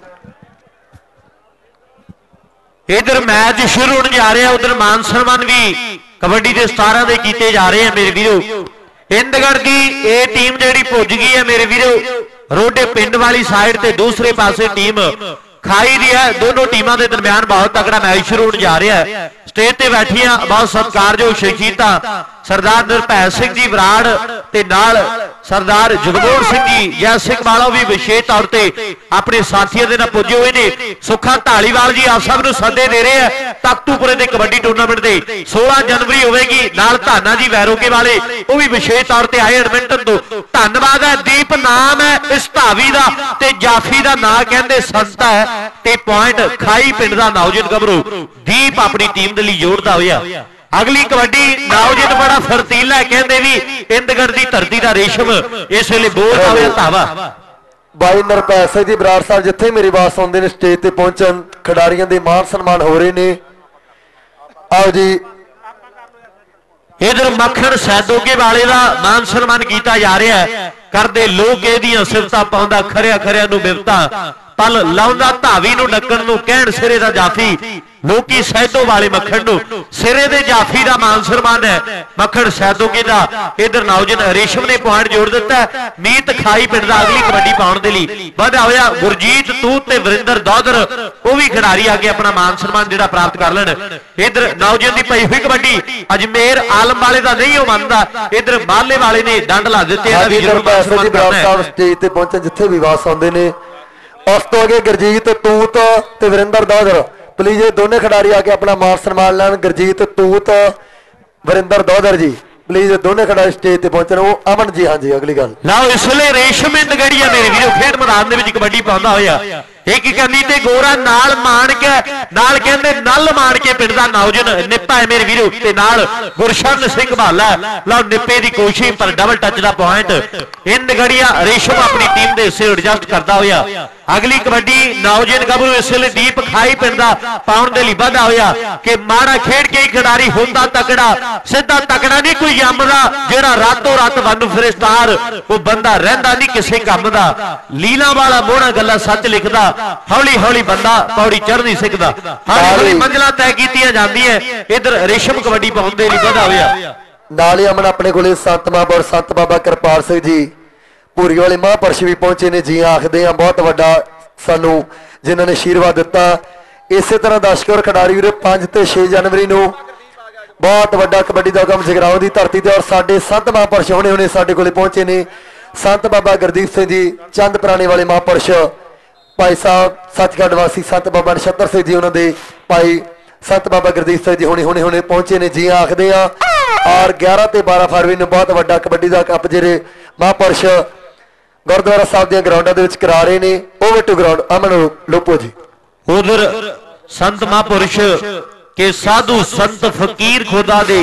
ਇਧਰ ਮੈਚ ਸ਼ੁਰੂ ਹੋਣ ਜਾ ਰਿਹਾ, ਉਧਰ ਮਾਨ ਸਨਮਾਨ ਵੀ ਕਬੱਡੀ ਦੇ ਸਤਾਰਾਂ ਦੇ ਕੀਤੇ ਜਾ ਰਹੇ ਆ ਮੇਰੇ ਵੀਰੋ। ਇੰਦਗੜ ਦੀ ਇਹ ਟੀਮ ਜਿਹੜੀ ਪੁੱਜ ਗਈ ਹੈ ਮੇਰੇ ਵੀਰੋ ਰੋਡੇ ਪਿੰਡ ਵਾਲੀ ਸਾਈਡ ਤੇ, ਦੂਸਰੇ ਪਾਸੇ ਟੀਮ ਖਾਈ ਦੀ ਹੈ। ਦੋਨੋਂ ਟੀਮਾਂ ਦੇ ਦਰਮਿਆਨ ਬਹੁਤ ਤਕੜਾ ਮੈਚ ਸ਼ੁਰੂ ਹੋਣ ਜਾ ਰਿਹਾ ਹੈ। ਸਟੇਜ ਤੇ ਬੈਠੀਆਂ ਬਹੁਤ ਸਤਿਕਾਰਯੋਗ ਸ਼ਖਸੀਅਤਾਂ ਸਰਦਾਰ ਨਿਰਭੈ ਸਿੰਘ ਜੀ ਬਰਾੜ ਤੇ ਨਾਲ ਸਰਦਾਰ ਜਗਮੋਹਨ ਸਿੰਘ ਜੀ ਜੈ ਸਿੰਘ ਵਾਲਾ ਵੀ ਵਿਸ਼ੇਸ਼ ਤੌਰ ਤੇ ਆਪਣੇ ਸਾਥੀਆਂ ਦੇ ਨਾਲ ਪੁੱਜੇ ਹੋਏ ਨੇ। ਸੁੱਖਾ ਢਾਲੀਵਾਲ ਜੀ ਆਪ ਸਭ ਨੂੰ ਸੱਦੇ ਦੇ ਰਹੇ ਆ ਤਖਤੂਪੁਰੇ ਦੇ ਕਬੱਡੀ ਟੂਰਨਾਮੈਂਟ ਦੇ। ਸੋਲਾਂ ਜਨਵਰੀ ਹੋਵੇਗੀ। ਨਾਲ ਧਾਨਾ ਜੀ ਵੈਰੋਕੇ ਵਾਲੇ ਉਹ ਵੀ ਵਿਸ਼ੇਸ਼ ਤੌਰ ਤੇ ਆਏ ਐਡਮਿੰਟਨ ਤੋਂ। ਧੰਨਵਾਦ ਹੈ। ਦੀਪ ਨਾਮ ਹੈ ਇਸ ਧਾਵੀ ਦਾ ਤੇ ਜਾਫੀ ਦਾ ਨਾਂ ਕਹਿੰਦੇ ਸੰਤ ਹੈ ਤੇ ਪੁਆਇੰਟ ਖਾਈ ਪਿੰਡ ਦਾ ਨੌਜਵਾਨ ਗੱਭਰੂ ਦੀਪ ਆਪਣੀ ਟੀਮ ਦੇ ਲਈ ਜੋੜਦਾ ਹੋਇਆ। ਅਗਲੀ ਕਬੱਡੀ ਨੌਜਵਾਨ ਬੜਾ ਫਰਤੀਲਾ ਕਹਿੰਦੇ ਵੀ ਇੰਦਗੜ ਦੀ ਧਰਤੀ ਦਾ ਰੇਸ਼ਮ ਇਸ ਵੇਲੇ ਬੋਲਦਾ ਹੋਇਆ ਧਾਵਾ। ਬਾਈ ਨਿਰਭੈ ਸਿੰਘ ਜੀ ਬਰਾੜ ਸਾਹਿਬ ਜਿੱਥੇ ਮੇਰੀ ਆਵਾਜ਼ ਸੁਣਦੇ ਨੇ ਸਟੇਜ ਤੇ ਪਹੁੰਚਣ। ਖਿਡਾਰੀਆਂ ਦੇ ਮਾਨ ਸਨਮਾਨ ਹੋ ਰਹੇ ਨੇ। ਆਓ ਜੀ ਇਧਰ ਮੱਖਣ ਸੈਦੋਗੇ ਵਾਲੇ ਦਾ ਮਾਨ ਸਨਮਾਨ ਕੀਤਾ ਜਾ ਰਿਹਾ ਹੈ। ਕਰਦੇ ਲੋਕ ਇਹਦੀਆਂ ਸਿਫਤਾਂ ਪਾਉਂਦਾ ਖਰਿਆ ਖਰਿਆ ਨੂੰ ਬਿਵਤਾ ਪਲ ਲਾਉਂਦਾ ਧਾਵੀ ਨੂੰ ਡੱਕਣ ਨੂੰ ਕਹਿਣ ਸਿਰੇ ਦਾ ਜਾਫੀ ਲੋਕੀ ਸੈਦੋ ਵਾਲੇ ਮੱਖਣ ਨੂੰ ਸਿਰੇ ਦੇ ਜਾਫੀ ਦਾ ਮਾਨ ਸਨਮਾਨ ਹੈ ਮੱਖਣ ਸੈਦੋਗੇ ਦਾ। ਇਧਰ ਨੌਜਵਾਨ ਰੇਸ਼ਮ ਨੇ ਪੁਆਇੰਟ ਜੋੜ ਦਿੱਤਾ। ਮੀਤ ਖਾਈ ਪਿੰਡ ਦਾ ਅਗਲੀ ਕਬੱਡੀ ਪਾਉਣ ਦੇ ਲਈ ਵਧਿਆ ਹੋਇਆ ਗੁਰਜੀਤ ਤੂਤ ਤੇ ਵਰਿੰਦਰ ਦੌਦਰ ਉਹ ਵੀ ਖਿਡਾਰੀ ਆ ਕੇ ਆਪਣਾ ਮਾਨ ਸਨਮਾਨ ਜਿਹੜਾ ਪ੍ਰਾਪਤ ਕਰ ਲੈਣ। ਇਧਰ ਨੌਜਵਾਨ ਦੀ ਪਈ ਹੋਈ ਕਬੱਡੀ ਅਜਮੇਰ ਆਲਮ ਵਾਲੇ ਦਾ ਨਹੀਂ ਉਹ ਮੰਨਦਾ। ਇਧਰ ਮਾਲੇ ਵਾਲੇ ਨੇ ਡੰਡ ਲਾ ਦਿੱਤੇ। ਇਹਦਾ ਵੀ ਜ਼ਰੂਰ ਮਾਨ ਸਨਮਾਨ ਕਰਨਾ ਹੈ। ਸਟੇਜ ਤੇ ਪਹੁੰਚਣ ਜਿੱਥੇ ਵੀ ਵਾਸ ਆਉਂਦੇ ਨੇ। ਉਸ ਤੋਂ ਅੱਗੇ ਗੁਰਜੀਤ ਤੂਤ ਤੇ ਵਰਿੰਦਰ ਦੌਦਰ ਪਲੀਜ਼ ਇਹ ਦੋਨੇ ਖਿਡਾਰੀ ਆ ਕੇ ਆਪਣਾ ਮਾਨ ਸਨਮਾਨ ਲੈਣ। ਗੁਰਜੀਤ ਤੂਤ ਵਰਿੰਦਰ ਦੌਦਰ ਜੀ ਪਲੀਜ਼ ਦੋਨੇ ਖਿਡਾਰੀ ਸਟੇਜ ਤੇ ਪਹੁੰਚਣ। ਉਹ ਅਮਨ ਜੀ ਹਾਂਜੀ ਅਗਲੀ ਗੱਲ ਲਓ ਇਸ ਵੇਲੇ ਰੇਸ਼ਮ ਇੰਦਗੜੀਆ ਮੇਰੇ ਵੀਰੋ ਖੇਡ ਮੈਦਾਨ ਦੇ ਵਿੱਚ ਕਬੱਡੀ ਪਾਉਂਦਾ ਹੋਇਆ। ਇੱਕ ਕੰਨੀ ਤੇ ਗੋਰਾ ਨਾਲ ਮਾਣ ਕੇ ਨਾਲ ਕਹਿੰਦੇ ਨਲ ਮਾਣ ਕੇ ਪਿੰਡ ਦਾ ਨੌਜਵਾਨ ਨਿੱਪਾ ਹੈ ਮੇਰੇ ਵੀਰੋ ਤੇ ਨਾਲ ਗੁਰਸ਼ਨ ਸਿੰਘ ਭਾਲਾ। ਲਓ ਨਿੱਪੇ ਦੀ ਕੋਸ਼ਿਸ਼ ਪਰ ਡਬਲ ਟੱਚ ਦਾ ਪੁਆਇੰਟ ਇੰਦਗੜੀਆ ਰੇਸ਼ਮ ਆਪਣੀ ਟੀਮ ਦੇ ਹਿੱਸੇ ਐਡਜਸਟ ਕਰਦਾ ਹੋਇਆ। ਅਗਲੀ ਕਬੱਡੀ ਨੌਜਵਾਨ ਗੱਭਰੂ ਇਸ ਵੇਲੇ ਦੀਪ ਖਾਈ ਪਿੰਡ ਦਾ ਪਾਉਣ ਦੇ ਲਈ ਵਧਾ ਹੋਇਆ ਕਿ ਮਾੜਾ ਖੇਡ ਕੇ ਖਿਡਾਰੀ ਹੁੰਦਾ ਤਕੜਾ ਸਿੱਧਾ ਤਕੜਾ ਨਹੀਂ ਕੋਈ ਜੰਮਦਾ ਜਿਹੜਾ ਰਾਤੋਂ ਰਾਤ ਵਨ ਫਿਰ ਸਟਾਰ ਉਹ ਬੰਦਾ ਰਹਿੰਦਾ ਨਹੀਂ ਕਿਸੇ ਕੰਮ ਦਾ। ਲੀਲਾ ਵਾਲਾ ਮੋਹਣਾ ਗੱਲਾਂ ਸੱਚ ਲਿਖਦਾ ਹੌਲੀ ਹੌਲੀ ਬੰਦਾ ਪੌੜੀ ਚੜ੍ਹ ਨਹੀਂ ਸਿੱਖਦਾ। ਹੌਲੀ ਹੌਲੀ ਮੰਜ਼ਲਾਂ ਤੈਅ ਕੀਤੀਆਂ ਜਾਂਦੀਆਂ। ਇਧਰ ਰੇਸ਼ਮ ਕਬੱਡੀ ਪਾਉਣ ਦੇ ਲਈ ਵਧਾ ਹੋਇਆ। ਨਾਲ ਹੀ ਅਮਨ ਆਪਣੇ ਕੋਲੇ ਸੰਤ ਮਹਾਂਪੁਰ ਸੰਤ ਬਾਬਾ ਕਿਰਪਾਲ ਸਿੰਘ ਜੀ ਭੂਰੀ ਵਾਲੇ ਮਹਾਂਪੁਰਸ਼ ਵੀ ਪਹੁੰਚੇ ਨੇ। ਜੀ ਆਖਦੇ ਆ ਬਹੁਤ ਵੱਡਾ ਸਾਨੂੰ ਜਿਨ੍ਹਾਂ ਨੇ ਆਸ਼ੀਰਵਾਦ ਦਿੱਤਾ। ਇਸੇ ਤਰ੍ਹਾਂ ਦਰਸ਼ਕ ਖਿਡਾਰੀ ਵੀਰੇ ਪੰਜ ਤੇ ਛੇ ਜਨਵਰੀ ਨੂੰ ਬਹੁਤ ਵੱਡਾ ਕਬੱਡੀ ਦਾ ਕੰਮ ਜਗਰਾਉਂ ਦੀ ਧਰਤੀ ਤੇ ਔਰ ਸਾਡੇ ਸੰਤ ਮਹਾਂਪੁਰਸ਼ ਹੋਣੇ ਹੋਣੇ ਸਾਡੇ ਕੋਲੇ ਪਹੁੰਚੇ ਨੇ। ਸੰਤ ਬਾਬਾ ਗੁਰਦੀਪ ਸਿੰਘ ਜੀ ਚੰਦ ਪੁਰਾਣੇ ਵਾਲੇ ਮਹਾਂਪੁਰਸ਼ ਭਾਈ ਸਾਹਿਬ ਸੱਚਖੰਡ ਵਾਸੀ ਸੰਤ ਬਾਬਾ ਨਛੱਤਰ ਸਿੰਘ ਜੀ ਉਹਨਾਂ ਦੇ ਭਾਈ ਸੰਤ ਬਾਬਾ ਗੁਰਦੀਪ ਸਿੰਘ ਜੀ ਹੁਣੇ ਹੁਣੇ ਹੁਣੇ ਪਹੁੰਚੇ ਨੇ। ਜੀ ਆਖਦੇ ਆ ਔਰ ਗਿਆਰਾਂ ਤੇ ਬਾਰਾਂ ਫਰਵਰੀ ਨੂੰ ਬਹੁਤ ਵੱਡਾ ਕਬੱਡੀ ਦਾ ਕੱਪ ਜਿਹੜੇ ਮਹਾਂਪੁਰਸ਼ ਗੁਰਦੁਆਰਾ ਸਾਹਿਬ ਦੀਆਂ ਗਰਾਊਂਡਾਂ ਦੇ ਵਿੱਚ ਕਰਾ ਰਹੇ ਨੇ। Over to ground Aman Lopo ji. ਉਧਰ ਸੰਤ ਮਹਾਂਪੁਰਸ਼ ਕੇ ਸਾਧੂ ਸੰਤ ਫਕੀਰ ਖੁਦਾ ਦੇ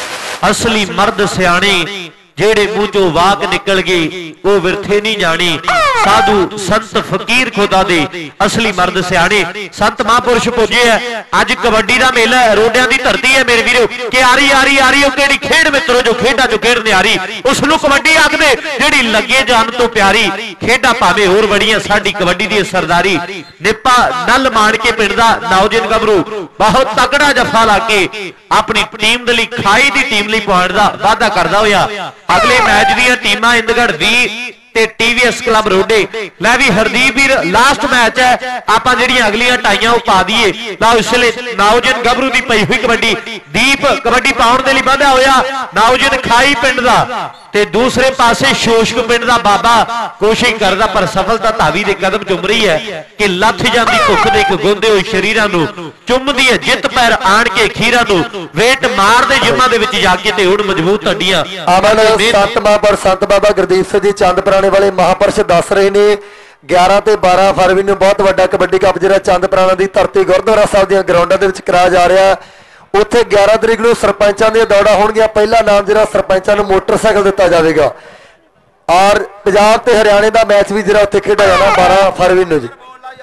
ਅਸਲੀ ਮਰਦ ਸਿਆਣੇ ਜਿਹੜੇ ਮੂੰਹ ਚੋਂ ਵਾਕ ਨਿਕਲ ਗਏ ਉਹ ਵਿਰਥੇ ਨਹੀਂ ਜਾਣੀ। ਸਾਧੂ ਸੰਤ ਫਕੀਰ ਖੁਦਾ ਦੇ ਅਸਲੀ ਮਰਦ ਸਿਆਣੇ ਸੰਤ ਮਹਾਂਪੁਰਸ਼ ਪੁੱਜੇ ਆ। ਅੱਜ ਕਬੱਡੀ ਦਾ ਮੇਲਾ ਰੋਡਿਆਂ ਦੀ ਧਰਤੀ ਹੈ ਮੇਰੇ ਵੀਰੋ ਕਿ ਆਰੀ ਆਰੀ ਆਰੀ ਉਹ ਕਿਹੜੀ ਖੇਡ ਮਿੱਤਰੋ ਜੋ ਖੇਡਾਂ ਚੋਂ ਖੇਡ ਨਿਆਰੀ ਉਸ ਨੂੰ ਕਬੱਡੀ ਆਖਦੇ ਜਿਹੜੀ ਲੱਗੇ ਜਾਨ ਤੋਂ ਪਿਆਰੀ। ਖੇਡਾਂ ਭਾਵੇਂ ਹੋਰ ਬੜੀਆਂ ਸਾਡੀ ਕਬੱਡੀ ਦੀ ਸਰਦਾਰੀ। ਨਿੱਪਾ ਨਲ ਮਾਣ ਕੇ ਪਿੰਡ ਦਾ ਨੌਜਵਾਨ ਗੱਭਰੂ ਬਹੁਤ ਤਕੜਾ ਜਫਾ ਲਾ ਕੇ ਆਪਣੀ ਟੀਮ ਦੇ ਲਈ ਖਾਈ ਦੀ ਟੀਮ ਲਈ ਪੁਆਇੰਟ ਦਾ ਵਾਅਦਾ ਕਰਦਾ ਹੋਇਆ। ਅਗਲੇ ਮੈਚ ਦੀਆਂ ਟੀਮਾਂ ਇੰਦਗੜ ਵੀਹ ਤੇ ਟੀਵੀਐਸ ਕਲੱਬ ਰੋਡੇ। ਲੈ ਵੀ ਹਰਦੀਪ ਵੀਰ ਲਾਸਟ ਮੈਚ ਹੈ ਆਪਾਂ ਜਿਹੜੀਆਂ ਅਗਲੀਆਂ ਟਾਈਆਂ ਉਹ ਪਾ ਦਈਏ। ਲਓ ਇਸ ਵੇਲੇ ਨੌਜਵਾਨ ਗੱਭਰੂ ਦੀ ਪਈ ਹੋਈ ਕਬੱਡੀ ਦੀਪ ਕਬੱਡੀ ਪਾਉਣ ਦੇ ਲਈ ਵਧਿਆ ਹੋਇਆ ਨੌਜਵਾਨ ਖਾਈ ਪਿੰਡ ਦਾ ਤੇ ਦੂਸਰੇ ਪਾਸੇ ਸ਼ੋਸ਼ਕ ਪਿੰਡ ਦਾ ਬਾਬਾ ਕੋਸ਼ਿਸ਼ ਕਰਦਾ ਪਰ ਸਫਲਤਾ ਧਾਵੀ ਦੇ ਕਦਮ ਚੁੰਮ ਰਹੀ ਹੈ ਕਿ ਲੱਥ ਜਾਂਦੀ ਭੁੱਖ ਦੇ ਇੱਕ ਗੁੰਦੇ ਹੋਏ ਸ਼ਰੀਰਾਂ ਨੂੰ ਚੁੰਮਦੀ ਹੈ ਜਿੱਤ ਪੈਰ ਆਣ ਕੇ ਖੀਰਾਂ ਨੂੰ ਵੇਟ ਮਾਰਦੇ ਜਿੰਮਾਂ ਦੇ ਵਿੱਚ ਜਾ ਕੇ ਤੇ ਹੁਣ ਮਜ਼ਬੂਤ ਹੱਡੀਆਂ। ਅਮਨ ਸੰਤ ਮਹਾਂਪੁਰ ਸੰਤ ਬਾਬਾ ਗੁਰਦੀਪ ਸਿੰਘ ਜੀ ਚੰਦ ਪੁਰਾਣੇ ਵਾਲੇ ਮਹਾਂਪੁਰਸ਼ ਦੱਸ ਰਹੇ ਨੇ ਗਿਆਰਾਂ ਤੇ ਬਾਰਾਂ ਫਰਵਰੀ ਨੂੰ ਬਹੁਤ ਵੱਡਾ ਕਬੱਡੀ ਕੱਪ ਜਿਹੜਾ ਚੰਦਪੁਰਾਣਾ ਦੀ ਧਰਤੀ ਗੁਰਦੁਆਰਾ ਸਾਹਿਬ ਦੀਆਂ ਗਰਾਊਂਡਾਂ ਦੇ ਵਿੱਚ ਕਰਾਇਆ ਜਾ ਰਿਹਾ। ਉੱਥੇ ਗਿਆਰਾਂ ਤਰੀਕ ਨੂੰ ਸਰਪੰਚਾਂ ਦੀਆਂ ਦੌੜਾਂ ਹੋਣਗੀਆਂ। ਪਹਿਲਾ ਨਾਮ ਜਿਹੜਾ ਸਰਪੰਚਾਂ ਨੂੰ ਮੋਟਰਸਾਈਕਲ ਦਿੱਤਾ ਜਾਵੇਗਾ ਔਰ ਪੰਜਾਬ ਤੇ ਹਰਿਆਣੇ ਦਾ ਮੈਚ ਵੀ ਜਿਹੜਾ ਉੱਥੇ ਖੇਡਿਆ ਜਾਣਾ ਬਾਰਾਂ ਫਰਵਰੀ ਨੂੰ ਜੀ।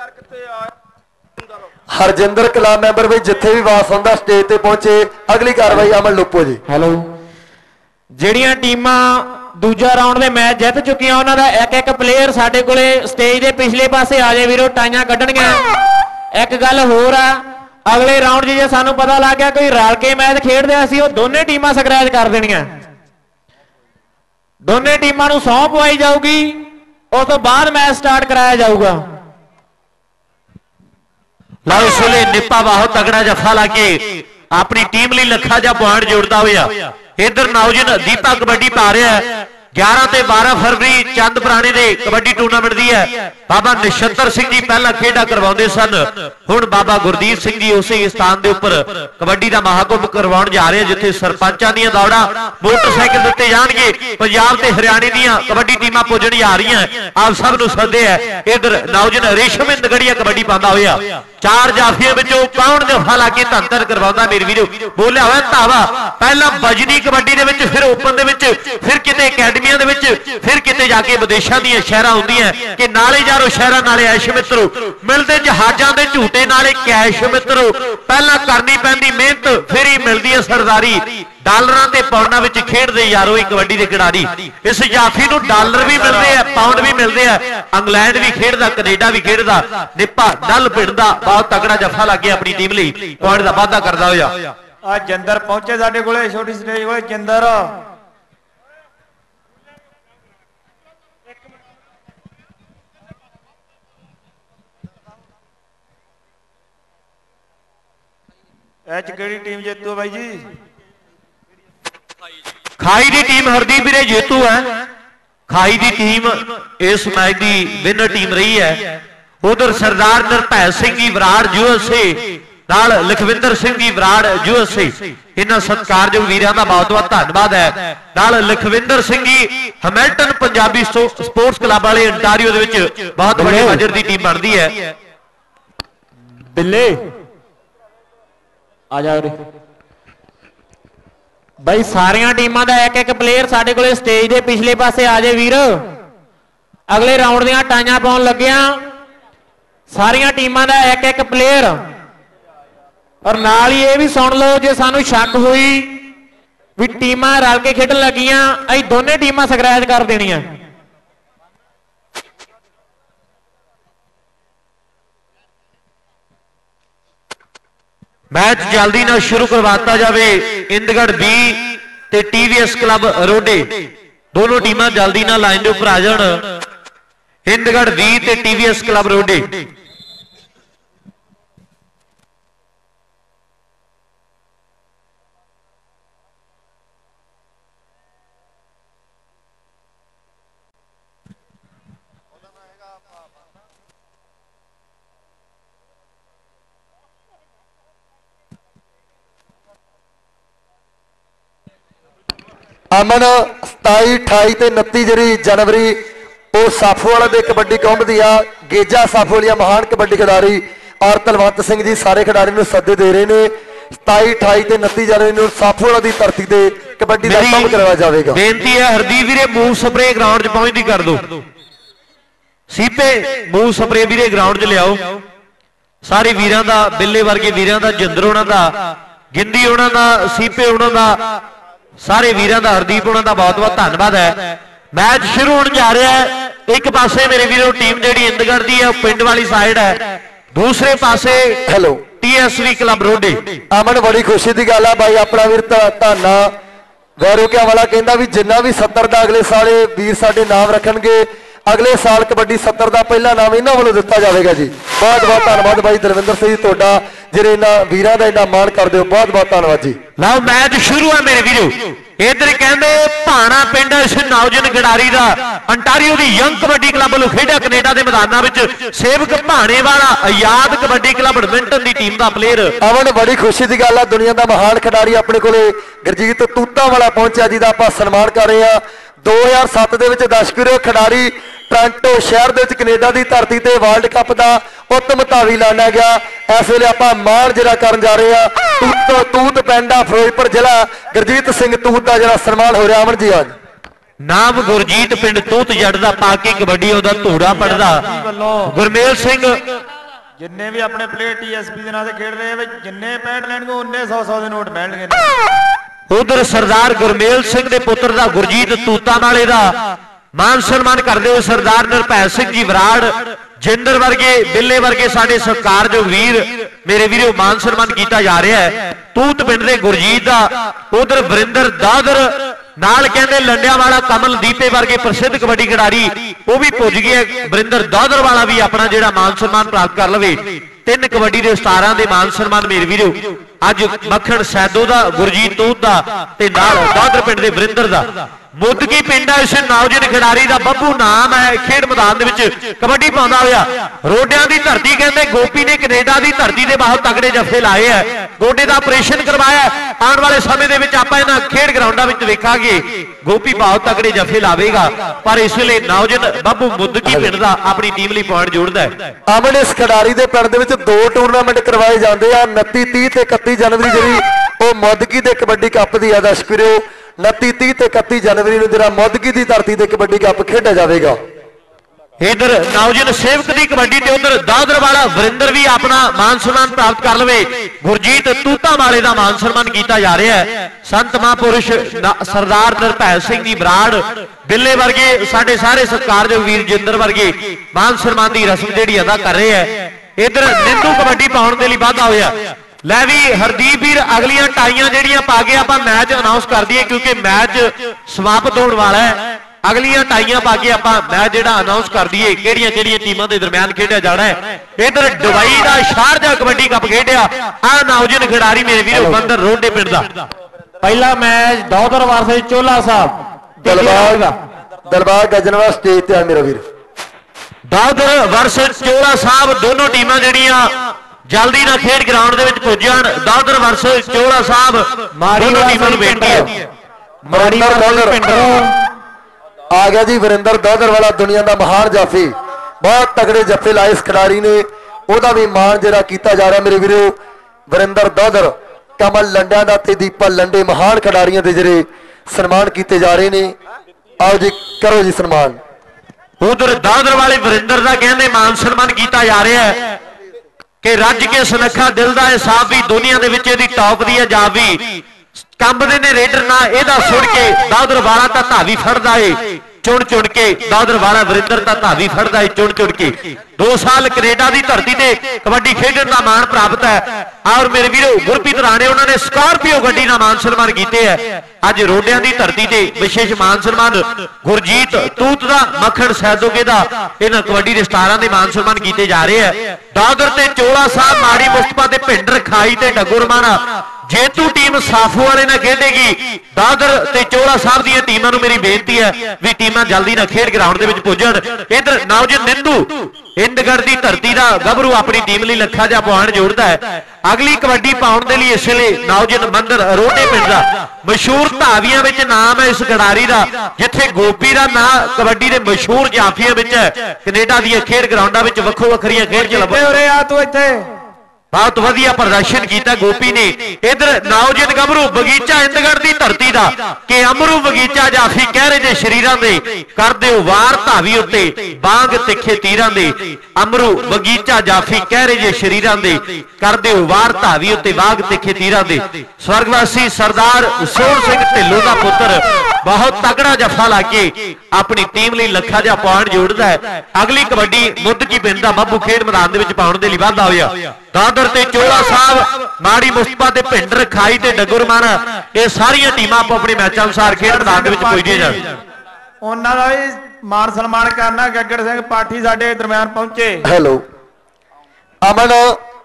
ਹਰਜਿੰਦਰ ਕਲੱਬ ਮੈਂਬਰ ਵੀ ਜਿੱਥੇ ਵੀ ਵਾਸ ਹੁੰਦਾ ਸਟੇਜ ਤੇ ਪਹੁੰਚੇ। ਅਗਲੀ ਕਾਰਵਾਈ ਅਮਨ ਲੁੱਪੋ ਜੀ। ਹੈਲੋ, ਜਿਹੜੀਆਂ ਟੀਮਾਂ ਦੂਜਾ ਰਾਉਂਡ ਦੇ ਮੈਚ ਜਿੱਤ ਚੁੱਕੀਆਂ ਉਹਨਾਂ ਦਾ ਇੱਕ ਇੱਕ ਪਲੇਅਰ ਸਾਡੇ ਕੋਲੇ ਸਟੇਜ ਦੇ ਪਿਛਲੇ ਪਾਸੇ ਆ ਜਾਏ ਵੀਰੋ, ਟਾਈਆਂ ਕੱਢਣਗੀਆਂ। ਇੱਕ ਗੱਲ ਹੋਰ ਆ, ਅਗਲੇ ਰਾਉਂਡ 'ਚ ਜੇ ਸਾਨੂੰ ਪਤਾ ਲੱਗ ਗਿਆ ਕੋਈ ਰਲ ਕੇ ਮੈਚ ਖੇਡਦੇ ਆ, ਅਸੀਂ ਉਹ ਦੋਨੇ ਟੀਮਾਂ ਸਕਰੈਚ ਕਰ ਦੇਣੀਆਂ। ਦੋਨੇ ਟੀਮਾਂ ਨੂੰ ਸੌਂਹ ਪਵਾਈ ਜਾਊਗੀ, ਉਸ ਤੋਂ ਬਾਅਦ ਮੈਚ ਸਟਾਰਟ ਕਰਾਇਆ ਜਾਊਗਾ। ਲਓ ਇਸ ਵੇਲੇ ਨਿੱਪਾ ਬਹੁਤ ਤਗੜਾ ਜੱਫਾ ਲਾ ਕੇ ਆਪਣੀ ਟੀਮ ਲਈ ਲੱਖਾਂ ਜਾਂ ਪੁਆਇੰਟ ਜੋੜਦਾ ਹੋਇਆ ਇਧਰ ਨੌਜਵਾਨ ਦੀਪਾ ਕਬੱਡੀ ਪਾ ਰਿਹਾ। ਗਿਆਰਾਂ ਤੇ ਬਾਰਾਂ ਫਰਵਰੀ ਚੰਦਪੁਰਾਣੇ ਦੇ ਕਬੱਡੀ ਟੂਰਨਾਮੈਂਟ ਦੀ ਹੈ। ਬਾਬਾ ਨਿਸ਼ਤਰ ਸਿੰਘ ਜੀ ਪਹਿਲਾਂ ਖੇਡਾਂ ਕਰਵਾਉਂਦੇ ਸਨ, ਹੁਣ ਬਾਬਾ ਗੁਰਦੀਪ ਸਿੰਘ ਜੀ ਉਸੇ ਸਥਾਨ ਦੇ ਉੱਪਰ ਕਬੱਡੀ ਦਾ ਮਹਾਕੁੰਭ ਕਰਵਾਉਣ ਜਾ ਰਹੇ, ਜਿੱਥੇ ਸਰਪੰਚਾਂ ਦੀਆਂ ਦੌੜਾਂ ਮੋਟਰਸਾਈਕਲ ਦਿੱਤੇ ਜਾਣਗੇ। ਪੰਜਾਬ ਤੇ ਹਰਿਆਣੇ ਦੀਆਂ ਕਬੱਡੀ ਟੀਮਾਂ ਪੁੱਜਣ ਜਾ ਰਹੀਆਂ। ਆਪ ਸਭ ਨੂੰ ਸੱਦੇ ਹੈ। ਇਧਰ ਨੌਜਵਾਨ ਰੇਸ਼ਮ ਇੰਦਗੜੀਆ ਕਬੱਡੀ ਪਾਉਂਦਾ ਹੋਇਆ ਚਾਰ ਜਾਫੀਆਂ ਵਿੱਚੋਂ ਕੌਣ ਜਫਾ ਲਾ ਕੇ ਧੰਤਰ ਕਰਵਾਉਂਦਾ ਮੇਰੇ ਵੀਰੋ। ਬੋਲਿਆ ਹੋਇਆ ਧਾਵਾ ਪਹਿਲਾਂ ਬਜਨੀ ਕਬੱਡੀ ਦੇ ਵਿੱਚ, ਫਿਰ ਓਪਨ ਦੇ ਵਿੱਚ, ਫਿਰ ਕਿਤੇ ਅਕੈਡਮੀਆਂ ਦੇ ਵਿੱਚ, ਫਿਰ ਕਿਤੇ ਜਾ ਕੇ ਵਿਦੇਸ਼ਾਂ ਦੀਆਂ ਸ਼ਹਿਰਾਂ ਹੁੰਦੀਆਂ ਕਿ ਨਾਲੇ ਯਾਰੋ ਸ਼ਹਿਰਾਂ ਨਾਲੇ ਐਸ਼ ਮਿੱਤਰੋ ਮਿਲਦੇ ਜਹਾਜ਼ਾਂ ਦੇ ਝੂਟੇ ਨਾਲੇ ਕੈਸ਼ ਮਿੱਤਰੋ। ਪਹਿਲਾਂ ਕਰਨੀ ਪੈਂਦੀ ਮਿਹਨਤ, ਫਿਰ ਹੀ ਮਿਲਦੀ ਹੈ ਸਰਦਾਰੀ। ਡਾਲਰਾਂ ਤੇ ਪਾਉਂਡਾਂ ਵਿੱਚ ਖੇਡਦੇ ਯਾਰੋ ਇਹ ਕਬੱਡੀ ਦੇ ਖਿਡਾਰੀ। ਇਸ ਜਾਫੀ ਨੂੰ ਡਾਲਰ ਵੀ ਮਿਲਦੇ ਆ, ਪਾਉਂਡ ਵੀ ਮਿਲਦੇ ਆ। ਇੰਗਲੈਂਡ ਵੀ ਖੇਡਦਾ, ਕੈਨੇਡਾ ਵੀ ਖੇਡਦਾ। ਨਿੱਪਾ ਡੱਲ ਪਿੰਡਦਾ ਬਹੁਤ ਤਗੜਾ ਜੱਫਾ ਲੱਗ ਗਿਆ ਆਪਣੀ ਟੀਮ ਲਈ, ਪੁਆਇੰਟ ਦਾ ਵਾਅਦਾ ਕਰਦਾ ਹੋਇਆ। ਆ ਜਿੰਦਰ ਪਹੁੰਚੇ ਸਾਡੇ ਕੋਲੇ, ਛੋਟੀ ਸਟੇਜ ਕੋਲੇ ਜਿੰਦਰ। ਐਚ ਕਿਹੜੀ ਟੀਮ ਜੇਤੂ ਬਾਈ ਜੀ? ਖਾਈ ਦੀ ਟੀਮ ਹਰਦੀਪ ਵੀਰੇ ਜੇਤੂ ਹੈ। ਖਾਈ ਦੀ ਟੀਮ ਇਸ ਮੈਚ ਦੀ ਵਿਨਰ ਟੀਮ ਰਹੀ ਹੈ। ਉਧਰ ਸਰਦਾਰ ਨਿਰਭੈ ਸਿੰਘ ਜੀ ਬਰਾੜ ਯੂਐਸਏ ਨਾਲ ਲਖਵਿੰਦਰ ਸਿੰਘ ਜੀ ਬਰਾੜ ਯੂਐਸਏ, ਇਹਨਾਂ ਸਤਿਕਾਰਯੋਗ ਵੀਰਾਂ ਦਾ ਬਹੁਤ ਬਹੁਤ ਧੰਨਵਾਦ ਹੈ। ਨਾਲ Lakhwinder Singh ji Hamilton Punjabi sports club ਵਾਲੇ ਅੰਟਾਰੀਓ ਦੇ ਵਿੱਚ ਬਹੁਤ ਵੱਡੇ ਮਾਜਰ ਦੀ ਟੀਮ ਬਣਦੀ ਹੈ। ਬਿੱਲੇ ਆ ਜਾ ਉਰੇ ਬਾਈ, ਸਾਰੀਆਂ ਟੀਮਾਂ ਦਾ ਇੱਕ ਇੱਕ ਪਲੇਅਰ ਸਾਡੇ ਕੋਲੇ ਸਟੇਜ ਦੇ ਪਿਛਲੇ ਪਾਸੇ ਆ ਜਾਏ ਵੀਰ। ਅਗਲੇ ਰਾਉਂਡ ਦੀਆਂ ਟਾਈਆਂ ਪਾਉਣ ਲੱਗਿਆ। ਸਾਰੀਆਂ ਟੀਮਾਂ ਦਾ ਇੱਕ ਇੱਕ ਪਲੇਅਰ। ਔਰ ਨਾਲ ਹੀ ਇਹ ਵੀ ਸੁਣ ਲਓ, ਜੇ ਸਾਨੂੰ ਸ਼ੱਕ ਹੋਈ ਵੀ ਟੀਮਾਂ ਰਲ ਕੇ ਖੇਡਣ ਲੱਗੀਆਂ, ਅਸੀਂ ਦੋਨੇ ਟੀਮਾਂ ਸਕਰੈਚ ਕਰ ਦੇਣੀਆਂ। ਮੈਚ ਜਲਦੀ ਨਾਲ ਸ਼ੁਰੂ ਕਰਵਾਤਾ ਜਾਵੇ। ਇੰਦਗੜ ਬੀ ਤੇ ਟੀਵੀਐਸ ਕਲੱਬ ਰੋਡੇ ਦੋਨੋਂ ਟੀਮਾਂ ਜਲਦੀ ਨਾਲ ਲਾਈਨ ਦੇ ਉੱਪਰ ਆ ਜਾਣ। ਇੰਦਗੜ ਬੀ ਤੇ ਟੀਵੀਐਸ ਕਲੱਬ ਰੋਡੇ। ਅਮਨ ਸਤਾਈ ਅਠਾਈ ਤੇ ਉਨੱਤੀ ਜਿਹੜੀ ਜਨਵਰੀ ਉਹ ਸਾਫੋਵਾਲਾ ਦੇ ਕਬੱਡੀ ਕੌਮ ਦੀ ਆ। ਗੇਜਾ ਸਾਫੋਵਾਲੀਆ ਮਹਾਨ ਕਬੱਡੀ ਖਿਡਾਰੀ ਔਰ ਤਲਵੰਤ ਸਿੰਘ ਜੀ ਸਾਰੇ ਖਿਡਾਰੀ ਨੂੰ ਸੱਦੇ ਦੇ ਰਹੇ ਨੇ। ਸਤਾਈ ਅਠਾਈ ਤੇ ਉਨੱਤੀ ਜਨਵਰੀ ਨੂੰ ਸਾਫੋਵਾਲਾ ਦੀ ਧਰਤੀ ਤੇ ਕਬੱਡੀ ਦਾ ਕੰਮ ਕਰਵਾਇਆ ਜਾਵੇਗਾ। ਬੇਨਤੀ ਹੈ ਹਰਦੀਪ ਵੀਰੇ ਮੂਵ ਸਪਰੇ ਗਰਾਊਂਡ 'ਚ ਪਹੁੰਚਦੀ ਕਰ ਦਿਓ। ਸੀਪੇ ਮੂਵ ਸਪਰੇ ਵੀਰੇ ਗਰਾਊਂਡ 'ਚ ਲਿਆਓ। ਸਾਰੇ ਵੀਰਾਂ ਦਾ, ਬਿੱਲੇ ਵਰਗੇ ਵੀਰਾਂ ਦਾ, ਜਿੰਦਰ ਉਹਨਾਂ ਦਾ, ਗਿੰਦੀ ਉਹਨਾਂ ਦਾ, ਸੀਪੇ ਉਹਨਾਂ ਦਾ, ਸਾਰੇ ਵੀਰਾਂ ਦਾ, ਹਰਦੀਪ ਉਹਨਾਂ ਦਾ ਬਹੁਤ ਬਹੁਤ ਧੰਨਵਾਦ ਹੈ। ਮੈਚ ਸ਼ੁਰੂ ਹੋਣ ਜਾ ਰਿਹਾ ਹੈ। ਇੱਕ ਪਾਸੇ ਮੇਰੇ ਵੀਰੋ ਟੀਮ ਜਿਹੜੀ ਇੰਦਗੜ ਦੀ ਹੈ ਉਹ ਪਿੰਡ ਵਾਲੀ ਸਾਈਡ ਹੈ, ਦੂਸਰੇ ਪਾਸੇ ਹੈਲੋ ਟੀਐਸਵੀ ਕਲੱਬ ਰੋਡੇ। ਅਮਨ ਬੜੀ ਖੁਸ਼ੀ ਦੀ ਗੱਲ ਆ ਬਾਈ, ਆਪਣਾ ਵੀਰ ਧਾਨਾ ਵੈਰੋਕਿਆ ਵਾਲਾ ਕਹਿੰਦਾ ਵੀ ਜਿੰਨਾ ਵੀ ਸੱਤਰ ਦਾ ਅਗਲੇ ਸਾਲੇ ਵੀਰ ਸਾਡੇ ਨਾਮ ਰੱਖਣਗੇ, ਅਗਲੇ ਸਾਲ ਕਬੱਡੀ ਸੱਤਰ ਦਾ ਪਹਿਲਾ ਨਾਮ ਇਹਨਾਂ ਵੱਲੋਂ ਦਿੱਤਾ ਜਾਵੇਗਾ ਜੀ। ਬਹੁਤ ਬਹੁਤ ਧੰਨਵਾਦ ਬਾਈ ਦਰਵਿੰਦਰ ਸਿੰਘ ਜੀ ਤੁਹਾਡਾ, ਜਿਹੜੇ ਇਹਨਾਂ ਵੀਰਾਂ ਦਾ ਇੰਨਾ ਮਾਣ ਕਰਦੇ ਹੋ। ਬਹੁਤ ਬਹੁਤ ਧੰਨਵਾਦ ਜੀ। ਲਓ ਮੈਚ ਸ਼ੁਰੂ ਹੈ ਮੇਰੇ ਵੀਰੋ। ਇਧਰ ਕਹਿੰਦੇ ਭਾਣਾ ਪਿੰਡ ਇਸ ਨੌਜਵਾਨ ਖਿਡਾਰੀ ਦਾ ਅੰਟਾਰੀਓ ਦੀ ਯੰਗ ਕਬੱਡੀ ਕਲੱਬ ਵੱਲੋਂ ਖੇਡਿਆ ਕੈਨੇਡਾ ਦੇ ਮੈਦਾਨਾਂ ਵਿੱਚ। ਸੇਵਕ ਭਾਣੇ ਵਾਲਾ ਆਜ਼ਾਦ ਕਬੱਡੀ ਕਲੱਬ ਬੈਡਮਿੰਟਨ ਦੀ ਟੀਮ ਦਾ ਪਲੇਅਰ। ਅਮਨ ਬੜੀ ਖੁਸ਼ੀ ਦੀ ਗੱਲ ਆ, ਦੁਨੀਆ ਦਾ ਮਹਾਨ ਖਿਡਾਰੀ ਆਪਣੇ ਕੋਲੇ ਗੁਰਜੀਤ ਤੂਤਾ ਵਾਲਾ ਪਹੁੰਚਿਆ ਜਿਹਦਾ ਆਪਾਂ ਸਨਮਾਨ ਕਰ ਰਹੇ ਹਾਂ। ਦੋ ਹਜ਼ਾਰ ਸੱਤ ਦੇ ਵਿੱਚ ਦਰਸ਼ਕ ਵੀਰੋ ਖਿਡਾਰੀ ਟੋਰਾਂਟੋ ਸ਼ਹਿਰ ਦੇ ਵਿੱਚ ਕੈਨੇਡਾ ਦੀ ਧਰਤੀ ਤੇ ਵਰਲਡ ਕੱਪ ਦਾ ਉੱਤਮ ਧਾਵੀ ਲਾਣਾ ਗਿਆ। ਇਸ ਵੇਲੇ ਆਪਾਂ ਮਾਣ ਜਿਹੜਾ ਕਰਨ ਜਾ ਰਹੇ ਆ ਤੂਤ ਤੂਤ ਪਿੰਡ ਆ ਫਿਰੋਜ਼ਪੁਰ ਜ਼ਿਲ੍ਹਾ ਗੁਰਜੀਤ ਸਿੰਘ ਤੂਤ ਦਾ ਜਿਹੜਾ ਸਨਮਾਨ ਹੋ ਰਿਹਾ। ਅਮਨ ਜੀ ਅੱਜ ਨਾਮ ਗੁਰਜੀਤ ਪਿੰਡ ਤੂਤ ਜੱਟ ਦਾ ਪਾ ਕੇ ਕਬੱਡੀ ਉਹਦਾ ਧੂੜਾ ਪੜਦਾ ਗੁਰਮੇਲ ਸਿੰਘ। ਜਿੰਨੇ ਵੀ ਆਪਣੇ ਪਲੇਅਰ ਟੀਐਸਪੀ ਦੇ ਨਾਂ ਤੇ ਖੇਡ ਰਹੇ ਆ ਜਿੰਨੇ ਪੈਂਟ ਲੈਣਗੇ ਉਹਨੇ ਸੌ ਸੌ ਦੇ ਨੋਟ ਮਿਲਣਗੇ। ਉਧਰ ਸਰਦਾਰ ਗੁਰਮੇਲ ਸਿੰਘ ਦੇ ਪੁੱਤਰ ਦਾ ਗੁਰਜੀਤ ਤੂਤਾਂ ਵਾਲੇ ਦਾ ਮਾਨ ਸਨਮਾਨ ਕਰਦੇ ਹੋਏ ਸਰਦਾਰ ਨਿਰਭੈ ਸਿੰਘ ਜੀ ਬਰਾੜ ਜਿੰਦਰ ਵਰਗੇ ਬਿੱਲੇ ਵਰਗੇ ਸਾਡੇ ਸਤਿਕਾਰਯੋਗ ਵੀਰ ਮੇਰੇ ਵੀਰੋ ਮਾਨ ਸਨਮਾਨ ਕੀਤਾ ਜਾ ਰਿਹਾ ਹੈ ਤੂਤ ਪਿੰਡ ਦੇ ਗੁਰਜੀਤ ਦਾ। ਉਧਰ ਵਰਿੰਦਰ ਦਾਦਰ ਨਾਲ ਕਹਿੰਦੇ ਲੰਡਿਆਂ ਵਾਲਾ ਕਮਲ ਦੀਪੇ ਵਰਗੇ ਪ੍ਰਸਿੱਧ ਕਬੱਡੀ ਖਿਡਾਰੀ ਉਹ ਵੀ ਪੁੱਜ ਗਏ। ਵਰਿੰਦਰ ਦਾਦਰ ਵਾਲਾ ਵੀ ਆਪਣਾ ਜਿਹੜਾ ਮਾਨ ਸਨਮਾਨ ਪ੍ਰਾਪਤ ਕਰ ਲਵੇ। ਤਿੰਨ ਕਬੱਡੀ ਦੇ ਸਟਾਰਾਂ ਦੇ ਮਾਨ ਸਨਮਾਨ ਮੇਰੇ ਵੀਰੋ ਅੱਜ ਮੱਖਣ ਸੈਦੋ ਦਾ ਗੁਰਜੀਤ ਤੂਤ ਦਾ ਤੇ ਨਾਲ ਦਾਦਰ ਪਿੰਡ ਦੇ ਵਰਿੰਦਰ ਦਾ। ਮੁੱਦਕੀ ਪਿੰਡ ਆ ਇਸ ਨੌਜਵਾਨ ਖਿਡਾਰੀ ਦਾ ਬੱਬੂ ਨਾਮ ਹੈ ਖੇਡ ਮੈਦਾਨ ਦੇ ਵਿੱਚ ਕਬੱਡੀ ਪਾਉਂਦਾ ਹੋਇਆ। ਰੋਡਿਆਂ ਦੀ ਧਰਤੀ ਕਹਿੰਦੇ ਗੋਪੀ ਨੇ ਕੈਨੇਡਾ ਦੀ ਧਰਤੀ ਦੇ ਬਹੁਤ ਤਕੜੇ ਜੱਫੇ ਲਾਏ ਆ। ਗੋਡੇ ਦਾ ਆਪਰੇਸ਼ਨ ਕਰਵਾਇਆ। ਆਉਣ ਵਾਲੇ ਸਮੇਂ ਦੇ ਵਿੱਚ ਆਪਾਂ ਇਹਨਾਂ ਖੇਡ ਗਰਾਊਂਡਾਂ ਵਿੱਚ ਵੇਖਾਂਗੇ ਗੋਪੀ ਬਹੁਤ ਤਕੜੇ ਜੱਫੇ ਲਾਵੇਗਾ। ਪਰ ਇਸ ਵੇਲੇ ਨੌਜਵਾਨ ਬੱਬੂ ਮੁੱਦਕੀ ਪਿੰਡ ਦਾ ਆਪਣੀ ਟੀਮ ਲਈ ਪੁਆਇੰਟ ਜੋੜਦਾ ਹੈ। ਅਮਨ ਇਸ ਖਿਡਾਰੀ ਦੇ ਪਿੰਡ ਦੇ ਵਿੱਚ ਦੋ ਟੂਰਨਾਮੈਂਟ ਕਰਵਾਏ ਜਾਂਦੇ ਆ ਉਨੱਤੀ ਤੀਹ ਤੇ ਇਕੱਤੀ ਜਨਵਰੀ ਜਿਹੜੀ ਉਹ ਮੁੱਦਕੀ ਦੇ ਕਬੱਡੀ ਕੱਪ ਦੀ ਆ ਦਰਸ਼ਕ ਵੀਰੋ। ਉਨੱਤੀ ਤੀਹ ਤੇ ਇਕੱਤੀ ਜਨਵਰੀ ਨੂੰ ਜਿਹੜਾ ਮੁੱਦਕੀ ਦੀ ਧਰਤੀ ਤੇ ਕਬੱਡੀ ਕੱਪ ਖੇਡਿਆ ਜਾਵੇਗਾ। ਇਧਰ ਨੌਜਵਾਨ ਸੇਵਕ ਦੀ ਕਬੱਡੀ ਤੇ ਉਧਰ ਦਾਦਰ ਵਾਲਾ ਵਰਿੰਦਰ ਵੀ ਆਪਣਾ ਮਾਨ ਸਨਮਾਨ ਪ੍ਰਾਪਤ ਕਰ ਲਵੇ। ਗੁਰਜੀਤ ਤੂਤਾਂ ਵਾਲੇ ਦਾ ਮਾਨ ਸਨਮਾਨ ਕੀਤਾ ਜਾ ਰਿਹਾ ਹੈ। ਸੰਤ ਮਹਾਂਪੁਰਸ਼ ਸਰਦਾਰ ਨਿਰਭੈ ਸਿੰਘ ਜੀ ਬਰਾੜ ਬਿੱਲੇ ਵਰਗੇ ਸਾਡੇ ਸਾਰੇ ਸਤਿਕਾਰਯੋਗ ਵੀਰ ਜਿੰਦਰ ਵਰਗੇ ਮਾਨ ਸਨਮਾਨ ਦੀ ਰਸਮ ਜਿਹੜੀ ਅਦਾ ਕਰ ਰਹੇ ਹੈ। ਇਧਰ ਨਿੰਦੂ ਕਬੱਡੀ ਪਾਉਣ ਦੇ ਲਈ ਵਾਧਾ ਹੋਇਆ। ਲੈ ਵੀ ਹਰਦੀਪ ਵੀਰ ਅਗਲੀਆਂ ਟਾਈਆਂ ਜਿਹੜੀਆਂ ਪਾ ਕੇ ਆਪਾਂ ਮੈਚ ਅਨਾਉਂਸ ਕਰ ਦਈਏ ਕਿਉਂਕਿ ਮੈਚ ਸਮਾਪਤ ਹੋਣ ਵਾਲਾ ਹੈ। ਅਗਲੀਆਂ ਟਾਈਆਂ ਪਾ ਕੇ ਆਪਾਂ ਮੈਚ ਜਿਹੜਾ ਅਨਾਉਂਸ ਕਰ ਦਈਏ ਕਿਹੜੀਆਂ ਕਿਹੜੀਆਂ ਟੀਮਾਂ ਦੇ ਦਰਮਿਆਨ ਖੇਡਿਆ ਜਾਣਾ ਹੈ। ਇਧਰ ਦੁਬਈ ਦਾ ਸ਼ਾਰਜਾ ਕਬੱਡੀ ਕੱਪ ਖੇਡਿਆ ਆ ਨੌਜਵਾਨ ਖਿਡਾਰੀ ਮੇਰੇ ਵੀਰੋ ਬੰਦਰ ਰੋਡੇ ਪਿੰਡ ਦਾ। ਪਹਿਲਾ ਮੈਚ ਦੋਦਰ ਵਰਸਸ ਚੋਲਾ ਸਾਹਿਬ ਦਲਬਾਗ ਦਲਬਾਗ ਗਜਨਵਾ ਸਟੇਜ ਤੇ ਆ ਮੇਰਾ ਵੀਰ। ਦੋਦਰ ਵਰਸਸ ਚੋਲਾ ਸਾਹਿਬ ਦੋਨੋਂ ਟੀਮਾਂ ਜਿਹੜੀਆਂ ਜਲਦੀ ਨਾਲ ਖੇਡ ਗਰਾਊਂਡ ਦੇ ਵਿੱਚ ਪੁੱਜ ਜਾਣ। ਦਾਦਰ ਵਰਸਸ ਚੋਲਾ ਸਾਹਿਬ ਮਾੜੀ ਟੀਮਾਂ ਨੂੰ ਬੇਨਤੀ ਹੈ। ਮਾੜੀ ਪਿੰਡੋਂ ਆ ਗਿਆ ਜੀ ਵਰਿੰਦਰ ਦਾਦਰ ਵਾਲਾ ਦੁਨੀਆ ਦਾ ਮਹਾਨ ਜਾਫੀ ਬਹੁਤ ਤਗੜੇ ਜੱਫੇ ਲਾਏ ਇਸ ਖਿਡਾਰੀ ਨੇ ਉਹਦਾ ਵੀ ਮਾਣ ਜਿਹੜਾ ਕੀਤਾ ਜਾ ਰਿਹਾ ਮੇਰੇ ਵੀਰੋ। ਵਰਿੰਦਰ ਦਾਦਰ ਕਮਲ ਲੰਡਿਆਂ ਦਾ ਤੇ ਦੀਪਾ ਲੰਡੇ ਮਹਾਨ ਖਿਡਾਰੀਆਂ ਦੇ ਜਿਹੜੇ ਸਨਮਾਨ ਕੀਤੇ ਜਾ ਰਹੇ ਨੇ। ਆਓ ਜੀ ਕਰੋ ਜੀ ਸਨਮਾਨ। ਉਧਰ ਦਾਦਰ ਵਾਲੇ ਵਰਿੰਦਰ ਦਾ ਕਹਿੰਦੇ ਮਾਨ ਸਨਮਾਨ ਕੀਤਾ ਜਾ ਰਿਹਾ ਹੈ ਕਿ ਰੱਜ ਕੇ ਸੁਨੱਖਾ ਦਿਲ ਦਾ ਹਿਸਾਬ ਵੀ ਦੁਨੀਆ ਦੇ ਵਿੱਚ ਇਹਦੀ ਟੌਪ ਦੀ ਹੈ ਜਾਬ ਵੀ ਕੰਬਦੇ ਨੇ ਰੇਡਰ ਨਾ ਇਹਦਾ ਸੁਣ ਕੇ ਦਾਦਰ ਵਾਲਾ ਤਾਂ ਧਾਵੀ ਫੜਦਾ ਏ ਚੁਣ ਚੁਣ ਕੇ। ਦਾਦਰ ਵਾਲਾ ਵਰਿੰਦਰ ਤਾਂ ਧਾਵੀ ਫੜਦਾ ਏ ਚੁਣ ਚੁਣ ਕੇ। ਦੋ ਸਾਲ ਕੈਨੇਡਾ ਦੀ ਧਰਤੀ ਤੇ ਕਬੱਡੀ ਖੇਡਣ ਦਾ ਮਾਣ ਪ੍ਰਾਪਤ ਹੈ। ਔਰ ਮੇਰੇ ਵੀਰੋ ਗੁਰਪ੍ਰੀਤ ਰਾਣੇ ਉਹਨਾਂ ਨੇ ਸਕਾਰਪੀਓ ਗੱਡੀ ਨਾਲ ਮਾਨ ਸਨਮਾਨ ਕੀਤੇ ਹੈ। ਅੱਜ ਰੋਡਿਆਂ ਦੀ ਧਰਤੀ ਤੇ ਵਿਸ਼ੇਸ਼ ਮਾਨ ਸਨਮਾਨ ਗੁਰਜੀਤ ਤੂਤ ਦਾ ਮੱਖਣ ਸੈਦੋਗੇ ਦਾ ਇਹਨਾਂ ਕਬੱਡੀ ਦੇ ਸਟਾਰਾਂ ਦੇ ਮਾਨ ਸਨਮਾਨ ਕੀਤੇ ਜਾ ਰਹੇ ਹੈ। ਦਾਦਰ ਤੇ ਚੋਲਾ ਸਾਹਿਬ ਮਾੜੀ ਮੁਸਤਫਾ ਤੇ ਭਿੰਡ ਰਖਾਈ ਤੇ ਡੱਗੋਰਮਾਨਾ ਜੇਤੂ ਟੀਮ ਸਾਫੂ ਵਾਲੇ ਨਾਲ ਖੇਡੇਗੀ। ਦਾਦਰ ਤੇ ਚੋਲਾ ਸਾਹਿਬ ਦੀਆਂ ਟੀਮਾਂ ਨੂੰ ਮੇਰੀ ਬੇਨਤੀ ਹੈ ਵੀ ਟੀਮਾਂ ਜਲਦੀ ਨਾਲ ਖੇਡ ਗਰਾਊਂਡ ਦੇ ਵਿੱਚ ਪੁੱਜਣ। ਇਧਰ ਨੌਜਵਾਨ ਨਿੰਦੂ ਇੰਦਗੜ ਦੀ ਧਰਤੀ ਦਾ ਗੱਭਰੂ ਆਪਣੀ ਟੀਮ ਲਈ ਲੱਖਾ ਜਿਹਾ ਪੁਆਇੰਟ ਜੋੜਦਾ ਹੈ। ਅਗਲੀ ਕਬੱਡੀ ਪਾਉਣ ਦੇ ਲਈ ਇਸ ਵੇਲੇ ਨੌਜਵਾਨ ਮੰਦਰ ਰੋਡੇ ਪਿੰਡ ਦਾ ਮਸ਼ਹੂਰ ਧਾਵੀਆਂ ਵਿੱਚ ਨਾਮ ਹੈ ਇਸ ਖਿਡਾਰੀ ਦਾ ਜਿੱਥੇ ਗੋਪੀ ਦਾ ਨਾਂ ਕਬੱਡੀ ਦੇ ਮਸ਼ਹੂਰ ਜਾਫੀਆਂ ਵਿੱਚ ਹੈ। ਕੈਨੇਡਾ ਦੀਆਂ ਖੇਡ ਗਰਾਊਂਡਾਂ ਵਿੱਚ ਵੱਖੋ ਵੱਖਰੀਆਂ ਖੇਡ ਚ ਲੱਭੇ ਉਰੇ ਆ ਤੂੰ ਇੱਥੇ ਬਹੁਤ ਵਧੀਆ ਪ੍ਰਦਰਸ਼ਨ ਕੀਤਾ ਗੋਪੀ ਨੇ। ਇਧਰ ਨੌਜਵਾਨ ਗੱਭਰੂ ਬਗੀਚਾ ਇੰਦਗੜ ਦੀ ਧਰਤੀ ਦਾ ਕਿ ਅਮਰੂ ਬਗੀਚਾ ਜਾਫੀ ਕਹਿ ਰਹੇ ਜੇ ਸ਼ਰੀਰਾਂ ਦੇ ਕਰਦੇ ਹੋ ਵਾਰ ਧਾਵੀ ਉੱਤੇ ਬਾਗ ਤਿੱਖੇ ਤੀਰਾਂ ਦੇ। ਅਮਰੂ ਬਗੀਚਾ ਜਾਫੀ ਕਹਿ ਰਹੇ ਜੇ ਸ਼ਰੀਰਾਂ ਦੇ ਕਰਦੇ ਹੋ ਵਾਰ ਧਾਵੀ ਉੱਤੇ ਬਾਗ ਤਿੱਖੇ ਤੀਰਾਂ ਦੇ। ਸਵਰਗਵਾਸੀ ਸਰਦਾਰ ਸੋਹਣ ਸਿੰਘ ਢਿੱਲੋਂ ਦਾ ਪੁੱਤਰ ਬਹੁਤ ਤਕੜਾ ਜੱਫਾ ਲਾ ਕੇ ਆਪਣੀ ਟੀਮ ਲਈ ਲੱਖਾ ਜਿਹਾ ਪੁਆਇੰਟ ਜੋੜਦਾ ਹੈ। ਅਗਲੀ ਕਬੱਡੀ ਮੁੱਦਕੀ ਪਿੰਡ ਦਾ ਬੱਬੂ ਖੇਡ ਮੈਦਾਨ ਦੇ ਵਿੱਚ ਪਾਉਣ ਦੇ ਲਈ ਵਾਧਾ ਹੋਇਆ। ਦਾਦਰ ਤੇ ਚੋਲਾ ਸਾਹਿਬ ਮਾੜੀ ਮੁਸਤਫਾ ਤੇ ਭਿੰਡ ਰਖਾਈ ਤੇ ਡੱਗੋਰਮਾਨਾ ਇਹ ਸਾਰੀਆਂ ਟੀਮਾਂ ਆਪੋ ਆਪਣੇ ਮੈਚਾਂ ਅਨੁਸਾਰ ਖੇਡ ਮੈਦਾਨ ਦੇ ਵਿੱਚ ਪੁੱਜਦੀਆਂ ਜਾਣ। ਉਹਨਾਂ ਦਾ ਵੀ ਮਾਨ ਸਨਮਾਨ ਕਰਨਾ। ਗੱਗੜ ਸਿੰਘ ਪਾਠੀ ਸਾਡੇ ਦਰਮਿਆਨ ਪਹੁੰਚੇ। ਹੈਲੋ ਅਮਨ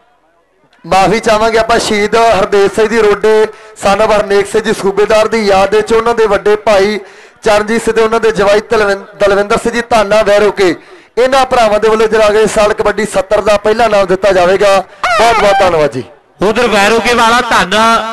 ਮਾਫੀ ਚਾਹਾਂਗੇ ਆਪਾਂ ਸ਼ਹੀਦ ਹਰਦੇਵ ਸਿੰਘ ਜੀ ਰੋਡੇ ਸਨ of ਹਰਨੇਕ ਸਿੰਘ ਜੀ ਸੂਬੇਦਾਰ ਦੀ ਯਾਦ ਵਿੱਚ ਉਹਨਾਂ ਦੇ ਵੱਡੇ ਭਾਈ ਚਰਨਜੀਤ ਸਿੰਘ ਤੇ ਉਹਨਾਂ ਦੇ ਜਵਾਈ ਦਲਵਿੰਦਰ ਸਿੰਘ ਜੀ ਧਾਨਾ ਵੈਰੋ ਕੇ ਇਹਨਾਂ ਭਰਾਵਾਂ ਦੇ ਵੱਲੋਂ ਜਿਹੜਾ ਅਗਲੇ ਸਾਲ ਕਬੱਡੀ ਸੱਤਰ ਦਾ ਪਹਿਲਾ ਨਾਮ ਦਿੱਤਾ ਜਾਵੇਗਾ। ਬਹੁਤ ਬਹੁਤ ਧੰਨਵਾਦ ਜੀ। ਉਧਰ ਵੈਰੋਕੇ ਵਾਲਾ ਧਾਨਾ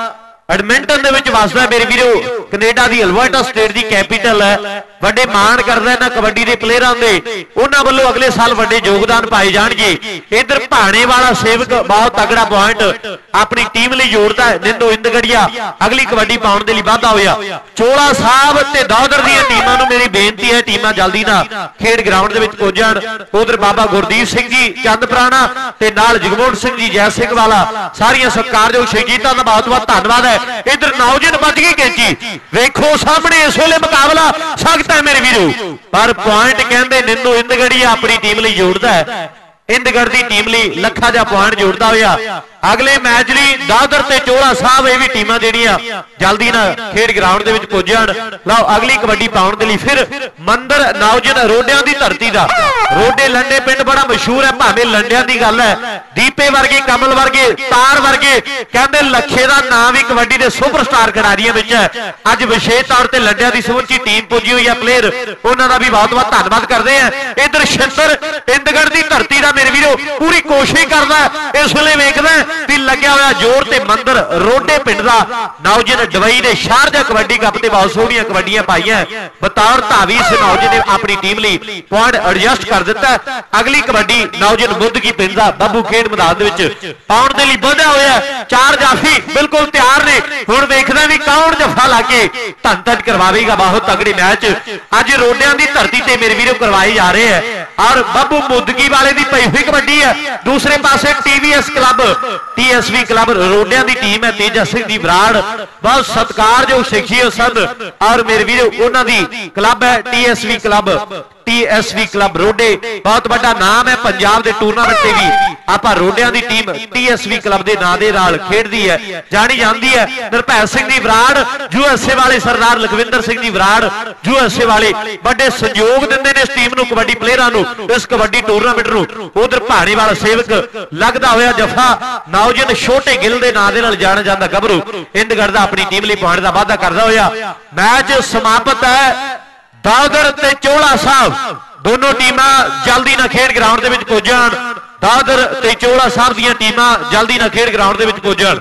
ਐਡਮਿੰਟਨ ਦੇ ਵਿੱਚ ਵਸਦਾ मेरे ਵੀਰੋ ਕੈਨੇਡਾ ਦੀ ਅਲਬਰਟਾ ਸਟੇਟ ਦੀ ਕੈਪੀਟਲ ਹੈ ਵੱਡੇ ਮਾਣ ਕਰਦਾ ਇਹਨਾਂ ਕਬੱਡੀ ਦੇ ਪਲੇਅਰਾਂ ਦੇ ਉਹਨਾਂ ਵੱਲੋਂ ਅਗਲੇ ਸਾਲ ਵੱਡੇ ਯੋਗਦਾਨ ਪਾਏ ਜਾਣਗੇ ਇਧਰ ਭਾਣੇ ਵਾਲਾ ਸੇਵਕ ਬਹੁਤ ਤਗੜਾ ਪੁਆਇੰਟ ਆਪਣੀ ਟੀਮ ਲਈ ਜੋੜਦਾ ਹੈ ਨਿੰਦੋ ਇੰਦਗੜੀਆ ਅਗਲੀ ਕਬੱਡੀ ਪਾਉਣ ਦੇ ਲਈ ਵਾਧਾ ਹੋਇਆ ਚੋਲਾ ਸਾਹਿਬ ਤੇ ਦਾਦਰ ਦੀਆਂ ਟੀਮਾਂ ਨੂੰ ਮੇਰੀ ਬੇਨਤੀ ਹੈ ਟੀਮਾਂ ਜਲਦੀ ਨਾਲ ਖੇਡ ਗਰਾਊਂਡ ਦੇ ਵਿੱਚ ਪਹੁੰਚਣ ਉਧਰ ਬਾਬਾ ਗੁਰਦੀਪ ਸਿੰਘ ਜੀ ਚੰਦ ਪੁਰਾਣਾ ਤੇ ਨਾਲ ਜਗਮੋਹਨ ਸਿੰਘ ਜੀ ਜੈ ਸਿੰਘ ਵਾਲਾ ਸਾਰੀਆਂ ਸਤਿਕਾਰਯੋਗ ਸ਼ਹੀਦਾਂ ਦਾ ਬਹੁਤ ਬਹੁਤ ਧੰਨਵਾਦ ਹੈ ਇਧਰ ਨੌਜਵਾਨ ਵੱਜ ਗਈ ਕੈਂਚੀ ਵੇਖੋ ਸਾਹਮਣੇ ਇਸ ਵੇਲੇ ਮੁਕਾਬਲਾ ਸਖਤ ਹੈ ਮੇਰੇ ਵੀਰੋ ਪਰ ਪੁਆਇੰਟ ਕਹਿੰਦੇ ਨਿੰਦੋ ਇੰਦਗੜੀਆ ਆਪਣੀ ਟੀਮ ਲਈ ਜੋੜਦਾ ਹੈ ਇੰਦਗੜ ਦੀ ਟੀਮ ਲਈ ਲੱਖਾ ਜਿਹਾ ਪੁਆਇੰਟ ਜੋੜਦਾ ਹੋਇਆ ਅਗਲੇ ਮੈਚ ਲਈ ਦਾਦਰ ਤੇ ਚੋਲਾ ਸਾਹਿਬ ਇਹ ਵੀ ਟੀਮਾਂ ਜਿਹੜੀਆਂ ਜਲਦੀ ਨਾਲ ਖੇਡ ਗਰਾਊਂਡ ਦੇ ਵਿੱਚ ਪਹੁੰਚਣ ਲਓ ਅਗਲੀ ਕਬੱਡੀ ਪਾਉਣ ਦੇ ਲਈ ਫਿਰ ਮੰਦਰ ਨੌਜਵਾਨ ਰੋਡਿਆਂ ਦੀ ਧਰਤੀ ਦਾ ਰੋਡੇ ਲੰਡੇ ਪਿੰਡ ਬੜਾ ਮਸ਼ਹੂਰ ਹੈ ਭਾਵੇਂ ਲੰਡਿਆਂ ਦੀ ਗੱਲ ਹੈ ਦੀਪੇ ਵਰਗੇ ਕਮਲ ਵਰਗੇ ਤਾਰ ਵਰਗੇ ਕਹਿੰਦੇ ਲੱਖੇ ਦਾ ਨਾਮ ਵੀ ਕਬੱਡੀ ਦੇ ਸੁਪਰਸਟਾਰ ਖਿਡਾਰੀਆਂ ਵਿੱਚ ਹੈ ਅੱਜ ਵਿਸ਼ੇਸ਼ ਤੌਰ ਤੇ ਲੰਡਿਆਂ ਦੀ ਸਮੁੱਚੀ ਟੀਮ ਪੁੱਜੀ ਹੋਈ ਹੈ ਪਲੇਅਰ ਉਹਨਾਂ ਦਾ ਵੀ ਬਹੁਤ ਬਹੁਤ ਧੰਨਵਾਦ ਕਰਦੇ ਆ ਇਧਰ ਛਿੰਦਰ ਇੰਦਗੜ ਦੀ ਧਰਤੀ ਦਾ ਮੇਰੇ ਵੀਰੋ ਪੂਰੀ ਕੋਸ਼ਿਸ਼ ਕਰਦਾ ਇਸ ਵੇਲੇ ਵੇਖਦਾ ਵੀ ਲੱਗਿਆ ਹੋਇਆ ਜ਼ੋਰ ਤੇ ਮੰਦਰ ਰੋਡੇ ਪਿੰਡ ਦਾ ਨੌਜਵਾਨ ਦੁਬਈ ਦੇ ਸ਼ਾਰਜਾ ਕਬੱਡੀ ਕੱਪ ਤੇ ਬਹੁਤ ਸੋਹਣੀਆਂ ਕਬੱਡੀਆਂ ਪਾਈਆਂ ਬਤੌਰ ਧਾਵੀ ਇਸ ਨੌਜਵਾਨ ਨੇ ਆਪਣੀ ਟੀਮ ਲਈ ਪੁਆਇੰਟ ਐਡਜਸਟ ਕਰ ਦਿੱਤਾ ਅਗਲੀ ਕਬੱਡੀ ਨੌਜਵਾਨ ਬੁੱਧ ਕੀ ਪਿੰਡ ਦਾ ਬੱਬੂ ਖੇਡ ਮੈਦਾਨ ਦੇ ਵਿੱਚ ਪਾਉਣ ਦੇ ਲਈ ਵਧਿਆ ਹੋਇਆ ਚਾਰ ਜਾਫੀ ਬਿਲਕੁਲ ਤਿਆਰ ਨੇ ਹੁਣ ਵੇਖਦਾ ਵੀ ਕੌਣ ਜਫਾ ਲਾ ਕੇ ਧੰਨ ਧੰਨ ਕਰਵਾਵੇਗਾ ਬਹੁਤ ਤਗੜੇ ਮੈਚ ਅੱਜ ਰੋਡਿਆਂ ਦੀ ਧਰਤੀ ਤੇ ਮੇਰੇ ਵੀਰੋ ਕਰਵਾਏ ਜਾ ਰਹੇ ਹੈ ਔਰ ਬੱਬੂ ਮੁੱਦਕੀ ਵਾਲੇ ਦੀ ਪਈ ਹੋਈ ਕਬੱਡੀ ਹੈ ਦੂਸਰੇ ਪਾਸੇ ਟੀਵੀਐਸ ਕਲੱਬ टीएसवी क्लब रोडिया की टीम है तेजा सिंह दी बराड़ बहुत सत्कारयोग शख्सियत सन और मेरे वीरो उन्होंने क्लब है टीएसवी क्लब टीएसवी क्लब रोडे बहुत बड़ा नाम है पंजाब के टूरनामेंट से भी आप रोडिया की टीम टीएसवी क्लब के नाम के नाल खेडदी है जानी जाती है निरभै सिंह दी बराड़ यूएसए वाले सरदार लखविंदर सिंह दी बराड़ यूएसए वाले बड़े सहयोग दिंदे ने इस टीम नूं कबड्डी प्लेयरां नूं इस कबड्डी टूरनामेंट नूं उधर भाणे वाला सेवक लगदा होया जफा नौजवान छोटे गिल के नाम के नाल जाना जाता गभरू इंदगढ़ दा अपनी टीम लई पॉइंट दा वाधा करदा होया मैच समाप्त है दादर ते चोला साहब दोनों टीमां जल्दी ना खेड ग्राउंड दे विच पहुंचण दादर ते चोला साहब दीयां टीमां जल्दी ना खेड ग्राउंड दे विच पहुंचण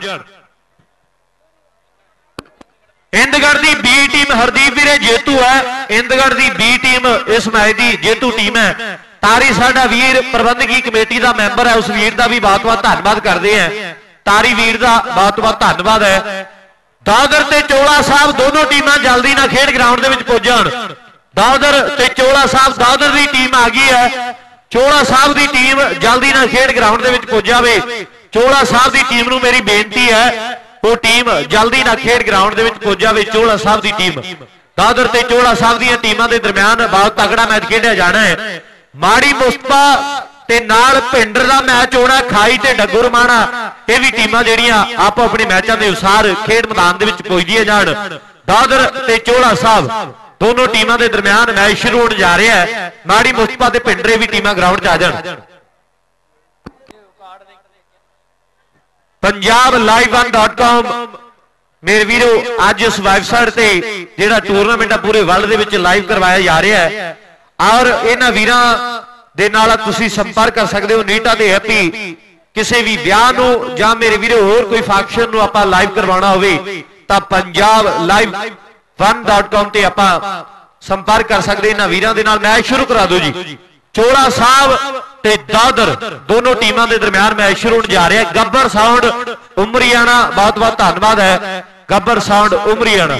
इंदगढ़ दी बी टीम हरदीप वीरे जेतू है इंदगढ़ दी बी टीम इस मैच दी जेतू टीम है तारी साडा वीर प्रबंधकी कमेटी का मैंबर है उस वीर का भी बहुत बहुत धन्यवाद करते हैं तारी वीर का बहुत बहुत धन्यवाद है दादर ते चोला साहब दोनों टीमां जल्दी ना खेड ग्राउंड दे विच पहुंचण दादर ते चोला साहब दादर दी टीम आ गई है चोला साहब दी टीम जल्दी ना खेड ग्राउंड दे विच पहुंच जावे चोला साहब दी टीम नूं मेरी बेनती है वो टीम जल्दी ना खेड ग्राउंड दे विच पहुंच जावे चोला साहब दी टीम दादर ते चोला साहब दी टीमां दे दरमियान बहुत तगड़ा मैच खेडिया जाना है माड़ी मुस्तफा ते नाल पिंडर दा मैच होना खाई ते डग्गू रमाणा ये भी टीमां जेहड़ियां आपो अपने मैचों के अनुसार खेड मैदान दे विच पहुंचदियां जाण दादर ते चोला साहब दोनों टीमों के दरमियान मैच शुरू होने जा रहा है माड़ी मुस्तफा ते पिंडरे भी टीमां ग्राउंड च आ जाण Punjab live one dot com मेरे वीरो अज इस वैबसाइट से जिहड़ा टूरनामेंट है पूरे वर्ल्ड दे विच लाइव करवाया जा रहा है और इन्हां वीरां दे नाल तुसीं संपर्क कर सकते हो नीटा ते हैप्पी किसी भी ब्याह नूं जां मेरे वीरो होर कोई फंक्शन नूं आपां लाइव करवाउणा होवे तां Punjab live one dot com ते आपां संपर्क कर सकते इन्हां वीरां दे नाल मैच शुरू करा दो जी चोला साहब ते दादर दोनों टीमां दे दरमियान मैच शुरू होने जा रहा है गब्बर साउंड उमरियाना बहुत बहुत धन्यवाद है गब्बर साउंड उमरियाना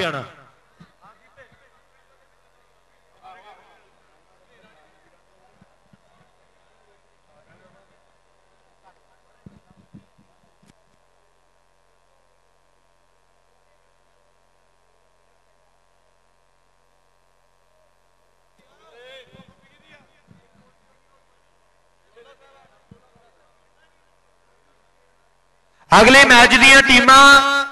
अगले मैच दी टीमां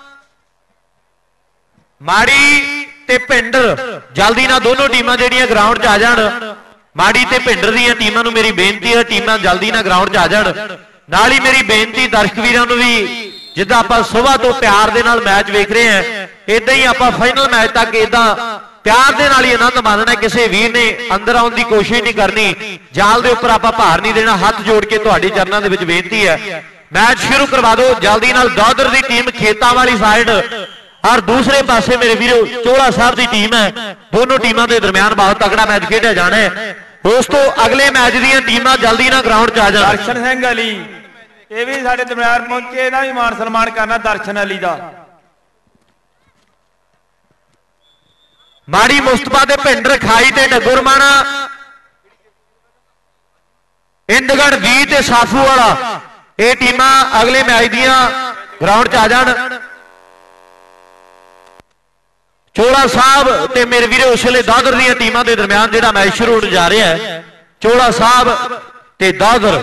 माड़ी ते पिंडर जल्दी ना दोनों टीमां जेहड़ियां ग्राउंड च आ जाण माड़ी ते पिंडर दी टीमां नूं मेरी बेनती है टीमां जल्दी ना ग्राउंड च आ जाण नाल ही मेरी बेनती दर्शक वीरां नूं भी जिद्दां आपां सुबह तो प्यार दे नाल मैच वेख रहे हैं इदां ही आपां फाइनल मैच तक इदां प्यार दे नाल ही आनंद मानना किसी वीर ने अंदर आउण दी कोशिश नहीं करनी जाल दे उपर आपां भार नहीं देना हाथ जोड़ के तुहाडे चरनां दे विच बेनती है मैच शुरू करवा दो जल्दी नाल दादर दी टीम खेतां वाली साइड और दूसरे पासे मेरे वीरो चोला साहब की टीम है। दोनों टीमों के दरमियान बहुत तगड़ा मैच खेड़ा जाना है। उस तो अगले मैच दी टीमां जल्दी ना ग्राउंड च आ जाण। दर्शन सिंह अली ये भी साडे दरमियान पहुंचे, इहदा भी मान सन्मान करना दर्शन अली दा। माड़ी मुस्तफा दे पिंड रखाई ते डगुरमाना इंदगढ़ भी ते साफू वाला ये टीमां अगले मैच दियां ग्राउंड च आ जाण। चोला साहब ते मेरे वीरो उस वेले दादर दी टीमां दे दरमियान जिहड़ा मैच शुरू होने जा रहा है, चोला साहब ते दादर।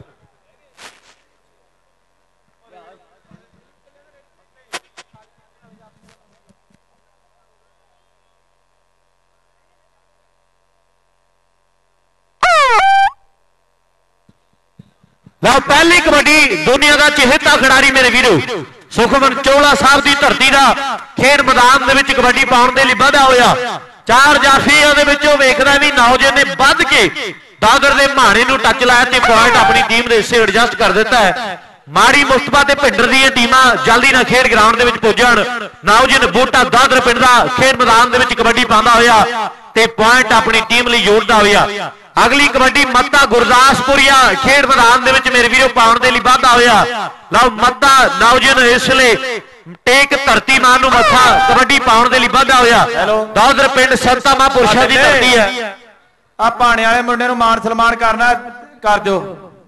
लो पहली कबड्डी दुनिया का चहेता खिडारी मेरे वीरो सुखमन चोला साहब की धरती का खेड मैदान दे विच कबड्डी पाउण दे लई वाधा होया। चार जाफी उहदे विचों वेखदा भी नौजवान ने वध के दादर दे म्हाणे नूं टच लाया ते पॉइंट अपनी टीम दे हिस्से एडजस्ट कर दिता है। माड़ी मुस्तफा ते पिंडर दी टीमां जल्दी ना खेड ग्राउंड दे विच पुजण। नौजवान बूटा दादर पिंड दा खेड मैदान दे विच कबड्डी पाउंदा होया ते पॉइंट अपनी टीम लई जोड़दा होया। अगली कबड्डी मत्ता गुरदासपुरिया खेड मैदान दे विच मेरे वीरों पाउण दे लई वाधा होया। लओ मत्ता नौजवान इसले टेक धरती मां नूं मत्था कबड्डी पाउण दे लई वाधा होया। दादर पिंड संता महापुरुषां दी धरती है। आ भाणे वाले मुंडे नूं मान सन्मान करना कर दो।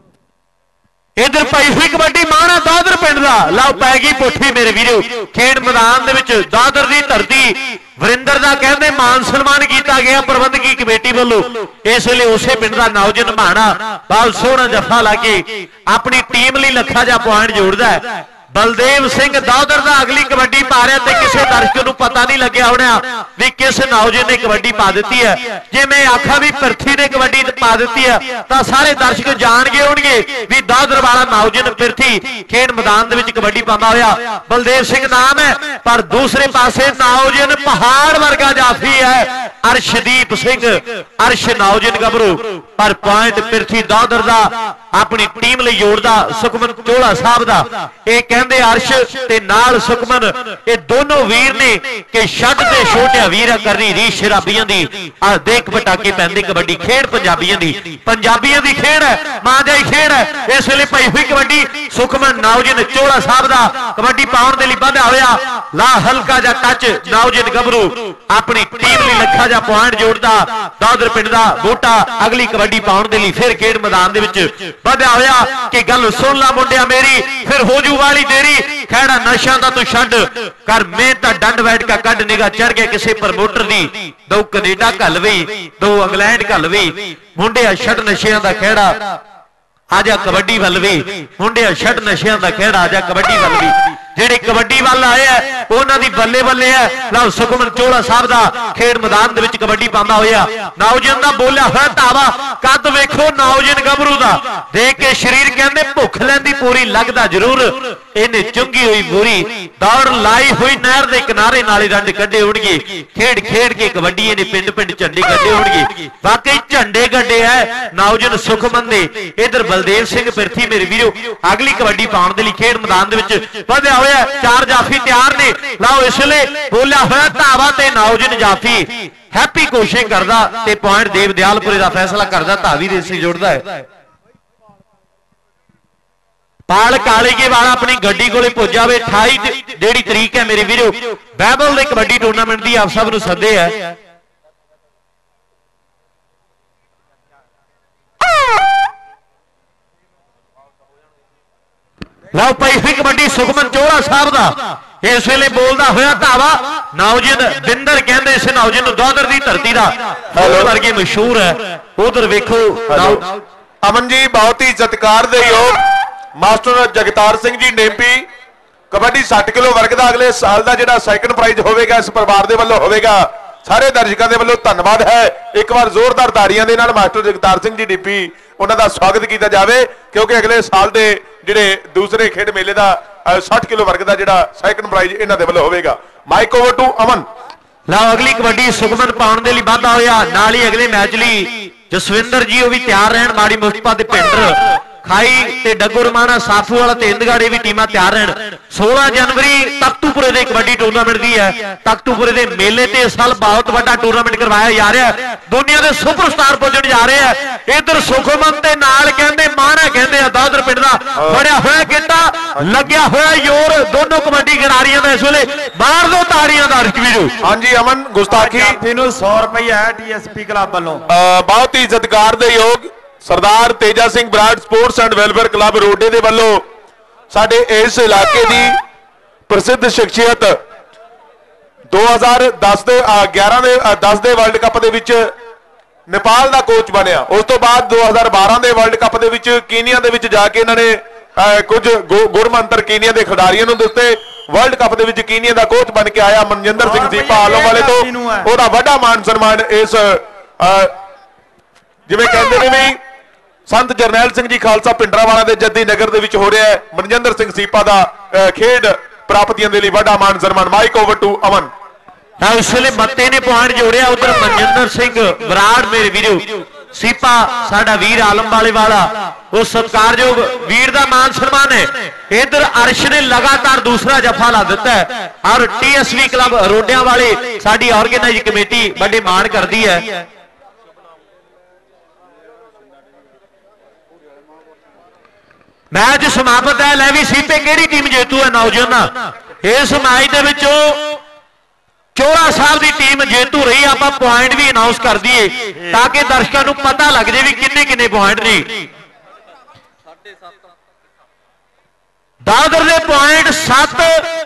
इधर पई हुई कबड्डी माना दादर पिंड दा लओ पै गई पुट्ठी मेरे वीरों खेड मैदान दे विच दादर दी धरती वरिंदर दा कहंदे मान सन्मान किया गया प्रबंधकी कमेटी वालों। इस वेले उसे पिंड दा नौजवान भाणा बहुत सोहना जफा ला के अपनी टीम लई लखा जा पॉइंट जोड़दा है। बलदेव सिंह दादर दा अगली कबड्डी पा रहा ते किसी दर्शक नूं पता नहीं लग्या होना भी किस नौजवान ने कबड्डी पा दी है। जे मैं आखा भी पिरथी ने कबड्डी पा दी है तो सारे दर्शक जान गए होंगे भी दादर वाला नौजवान पिरथी खेड मैदान दे विच कबड्डी पांदा होया बलदेव सिंह नाम है। पर दूसरे पासे नौजवान पहाड़ वर्गा जाफी है अर्शदीप सिंह अर्श नौजवान गबरू पर पॉइंट पिरथी दादर दा अपनी टीम लई जोड़दा सुखमन चोला साहब दा। ये कहंदे अर्श ते नाल सुखमन ये दोनों वीर ने कि छड्ड ते छोटिया वीर करनी रीस शराबियां दी आ देख पटाके पैंदी कबड्डी खेड पंजाबियां दी पंजाबियां दी खेड है मां जाई खेड है। इस वेले पई हुई कबड्डी सुखमन नौजवान चोला साहब दा कबड्डी पाउण दे लई वाधा होया। ला हल्का जा टच नौजवान गबरू अपनी टीम लई लखा जा पॉइंट जोड़दा दादर पिंड दा बूटा अगली कबड्डी पाउण दे लई फिर खेड मैदान दे विच वाधा होया कि गल सुन ला मुंडिया मेरी फिर हो जू वाली तेरी खैड़ा नशा दा तू छड्ड कर मेहनत दा डंड बैठ का कड निगाह चढ़ गया किसी प्रमोटर दी दो कनेडा घलवी दो इंग्लैंड घलवी मुंडिया छड्ड नशियां दा खैड़ा आजा कबड्डी वल वी मुंडिया छड्ड नशियां दा खैड़ा आजा कबड्डी वल वी जेड़े कबड्डी वाल आए है उन्हां दी बल्ले बल्ले है। लो सुखमन चोला साहब दा खेड मैदान दे विच कबड्डी पांदा होया नौजवान दा बोलिया होया धावा कद वेखो नौजवान गबरू दा देख के शरीर कहंदे भुख लैंदी पूरी लगदा जरूर इहने चुंगी हुई बुरी दौड़ लाई हुई नहर दे किनारे नाले रंड कड्डे होणगे खेड खेड के कबड्डी इहने पिंड पिंड झंडे कड्डे होणगे वाकई झंडे कड्डे है नौजवान सुखमन दे। इधर बलदेव सिंह पिरथी मेरे वीरो अगली कबड्डी पाउण दे लई खेड मैदान दे विच वधिया होया चार जाफी तैयार ने। लाओ इसले बोलिया होया धावा ते नौजवान जाफी हैप्पी कोशिश करदा ते पॉइंट देव दयालपुरे दा फैसला करदा धावी दे से जुड़दा है। पाल कालीगे वाला अपनी गड्डी कोले पुज जावे अठाई जेड़ी तरीक है मेरे वीरो बैबल दे कबड्डी टूर्नामेंट दी आप सब नूं सदे है। लो पई हुई कबड्डी सुखमन चोला साहब दा इस वेले बोलदा होया धावा नौजवान बिंदर कहंदे इस नौजवान दादर दी धरती दा वर्गे मशहूर है। उधर वेखो अमन जी बहुत ही सत्कार दे योग मास्टर जगतार सिंह जी नेपी कबड्डी साठ किलो वर्ग का अगले साल का जिहड़ा सैकंड प्राइज होगा इस परिवार के वल्लों होगा सारे दर्शकों के वल्लों धन्यवाद है। एक बार जोरदार ताड़ियां दे नाल मास्टर जगतार सिंह जी डीपी उन्होंने स्वागत किया जाए क्योंकि अगले साल के जिहड़े दूसरे खेड मेले का साठ किलो वर्ग का जिहड़ा सैकंड प्राइज इन्हां दे वल्लों होगा। Mic over to Aman. लाओ अगली कबड्डी सुखमन पाउण दे लई वाधा होया नाल ही अगले मैच लई जसविंदर जी वो भी तैयार रहन माड़ी मुस्तफा दे पिंडर ਖਾਈ ਤੇ ਡੱਗੋਰਮਾਣਾ ਸਾਫੂ ਵਾਲਾ ਤੇ ਇੰਦਗਾੜੇ ਵੀ ਟੀਮਾਂ ਤਿਆਰ ਰਹਿਣ। सोलह जनवरी तख्तूपुरे ਦੇ ਕਬੱਡੀ ਟੂਰਨਾਮੈਂਟ ਦੀ ਹੈ। ਤਖਤੂਪੁਰੇ ਦੇ ਮੇਲੇ ਤੇ ਇਸ ਸਾਲ ਬਹੁਤ ਵੱਡਾ ਟੂਰਨਾਮੈਂਟ ਕਰਵਾਇਆ ਜਾ ਰਿਹਾ ਹੈ। ਦੁਨੀਆ ਦੇ ਸੁਪਰਸਟਾਰ ਪੁੱਜਣ ਜਾ ਰਹੇ ਆ। ਇਧਰ ਸੁਖਮਨ ਤੇ ਨਾਲ ਕਹਿੰਦੇ ਮਾਣਾ ਕਹਿੰਦੇ ਆ ਦਾਦਰ ਪਿੰਡ ਦਾ ਫੜਿਆ ਹੋਇਆ ਗਿੱਟਾ ਲੱਗਿਆ ਹੋਇਆ ਜ਼ੋਰ ਦੋਨੋਂ ਕਬੱਡੀ ਖਿਡਾਰੀਆਂ ਦਾ ਇਸ ਵੇਲੇ ਮਾਰ ਦੋ ਤਾੜੀਆਂ ਦਾ ਰਕਵੀਰੋ। ਹਾਂਜੀ ਅਮਨ ਗੁਸਤਾਖੀ ਇਹਨੂੰ ਸੌ ਰੁਪਏ ਹੈ ਟੀਐਸਪੀ ਕਲੱਬ ਵੱਲੋਂ। ਬਹੁਤ ਹੀ ਸਤਿਕਾਰ ਦੇ ਯੋਗ ਸਰਦਾਰ Teja Singh Brar sports and welfare club Rode ਦੇ ਵੱਲੋਂ ਸਾਡੇ ਇਸ ਇਲਾਕੇ ਦੀ ਪ੍ਰਸਿੱਧ ਸ਼ਖਸੀਅਤ दो हज़ार दस ਦੇ ਗਿਆਰਾਂ ਦੇ दस ਦੇ ਵਰਲਡ ਕੱਪ ਦੇ ਵਿੱਚ ਨੇਪਾਲ ਦਾ ਕੋਚ ਬਣਿਆ। ਉਸ ਤੋਂ ਬਾਅਦ दो हज़ार बारह ਦੇ ਵਰਲਡ ਕੱਪ ਦੇ ਵਿੱਚ ਕੀਨੀਆ ਦੇ ਵਿੱਚ ਜਾ ਕੇ ਇਹਨਾਂ ਨੇ ਕੁਝ ਗੁਰਮੰਤਰ ਕੀਨੀਆ ਦੇ ਖਿਡਾਰੀਆਂ ਨੂੰ ਦਿੱਤੇ। ਵਰਲਡ ਕੱਪ ਦੇ ਵਿੱਚ ਕੀਨੀਆ ਦਾ ਕੋਚ ਬਣ ਕੇ ਆਇਆ ਮਨਜਿੰਦਰ ਸਿੰਘ ਦੀਪਾ ਆਲਮ ਵਾਲੇ ਤੋਂ ਉਹਦਾ ਵੱਡਾ ਮਾਨ ਸਨਮਾਨ ਇਸ ਜਿਵੇਂ ਕਹਿੰਦੇ ਨੇ ਵੀ ਸੰਤ ਜਰਨੈਲ ਸਿੰਘ ਜੀ ਖਾਲਸਾ ਪਿੰਡਰਾਵਾਲਾ ਦੇ ਜੱਦੀ ਨਗਰ ਦੇ ਵਿੱਚ ਹੋ ਰਿਹਾ ਹੈ। ਮਨਜਿੰਦਰ ਸਿੰਘ ਸੀਪਾ ਦਾ ਖੇਡ ਪ੍ਰਾਪਤੀਆਂ ਦੇ ਲਈ ਵੱਡਾ ਮਾਨ ਸਨਮਾਨ। Mic over to Aman. ਇਸ ਵੇਲੇ ਮੱਤੇ ਨੇ ਪੁਆਇੰਟ ਜੋੜਿਆ ਉਧਰ ਮਨਜਿੰਦਰ ਸਿੰਘ ਬਰਾੜ ਮੇਰੇ ਵੀਰੋ ਸੀਪਾ ਸਾਡਾ ਵੀਰ ਆਲਮ ਵਾਲੇ ਵਾਲਾ ਉਹ ਸਤਿਕਾਰਯੋਗ ਵੀਰ ਦਾ ਮਾਨ ਸਨਮਾਨ ਹੈ। ਇਧਰ ਅਰਸ਼ ਨੇ ਲਗਾਤਾਰ ਦੂਸਰਾ ਜਫਾ ਲਾ ਦਿੱਤਾ ਹੈ ਔਰ ਟੀਐਸਵੀ ਕਲੱਬ ਰੋਡਿਆਂ ਵਾਲੇ ਸਾਡੀ ਆਰਗੇਨਾਈਜ਼ ਕਮੇਟੀ ਵੱਡੇ ਮਾਣ ਕਰਦੀ ਹੈ। मैच समाप्त है। लै भी सीपे केड़ी टीम जेतू है नौजवान इस मैच दे विचों चोरा साहब की टीम जेतू रही। आप पॉइंट भी अनाउंस कर दिए ताकि दर्शकों को पता लग जाए भी किन्ने किन्ने पॉइंट ने। दादर दे पॉइंट सत्त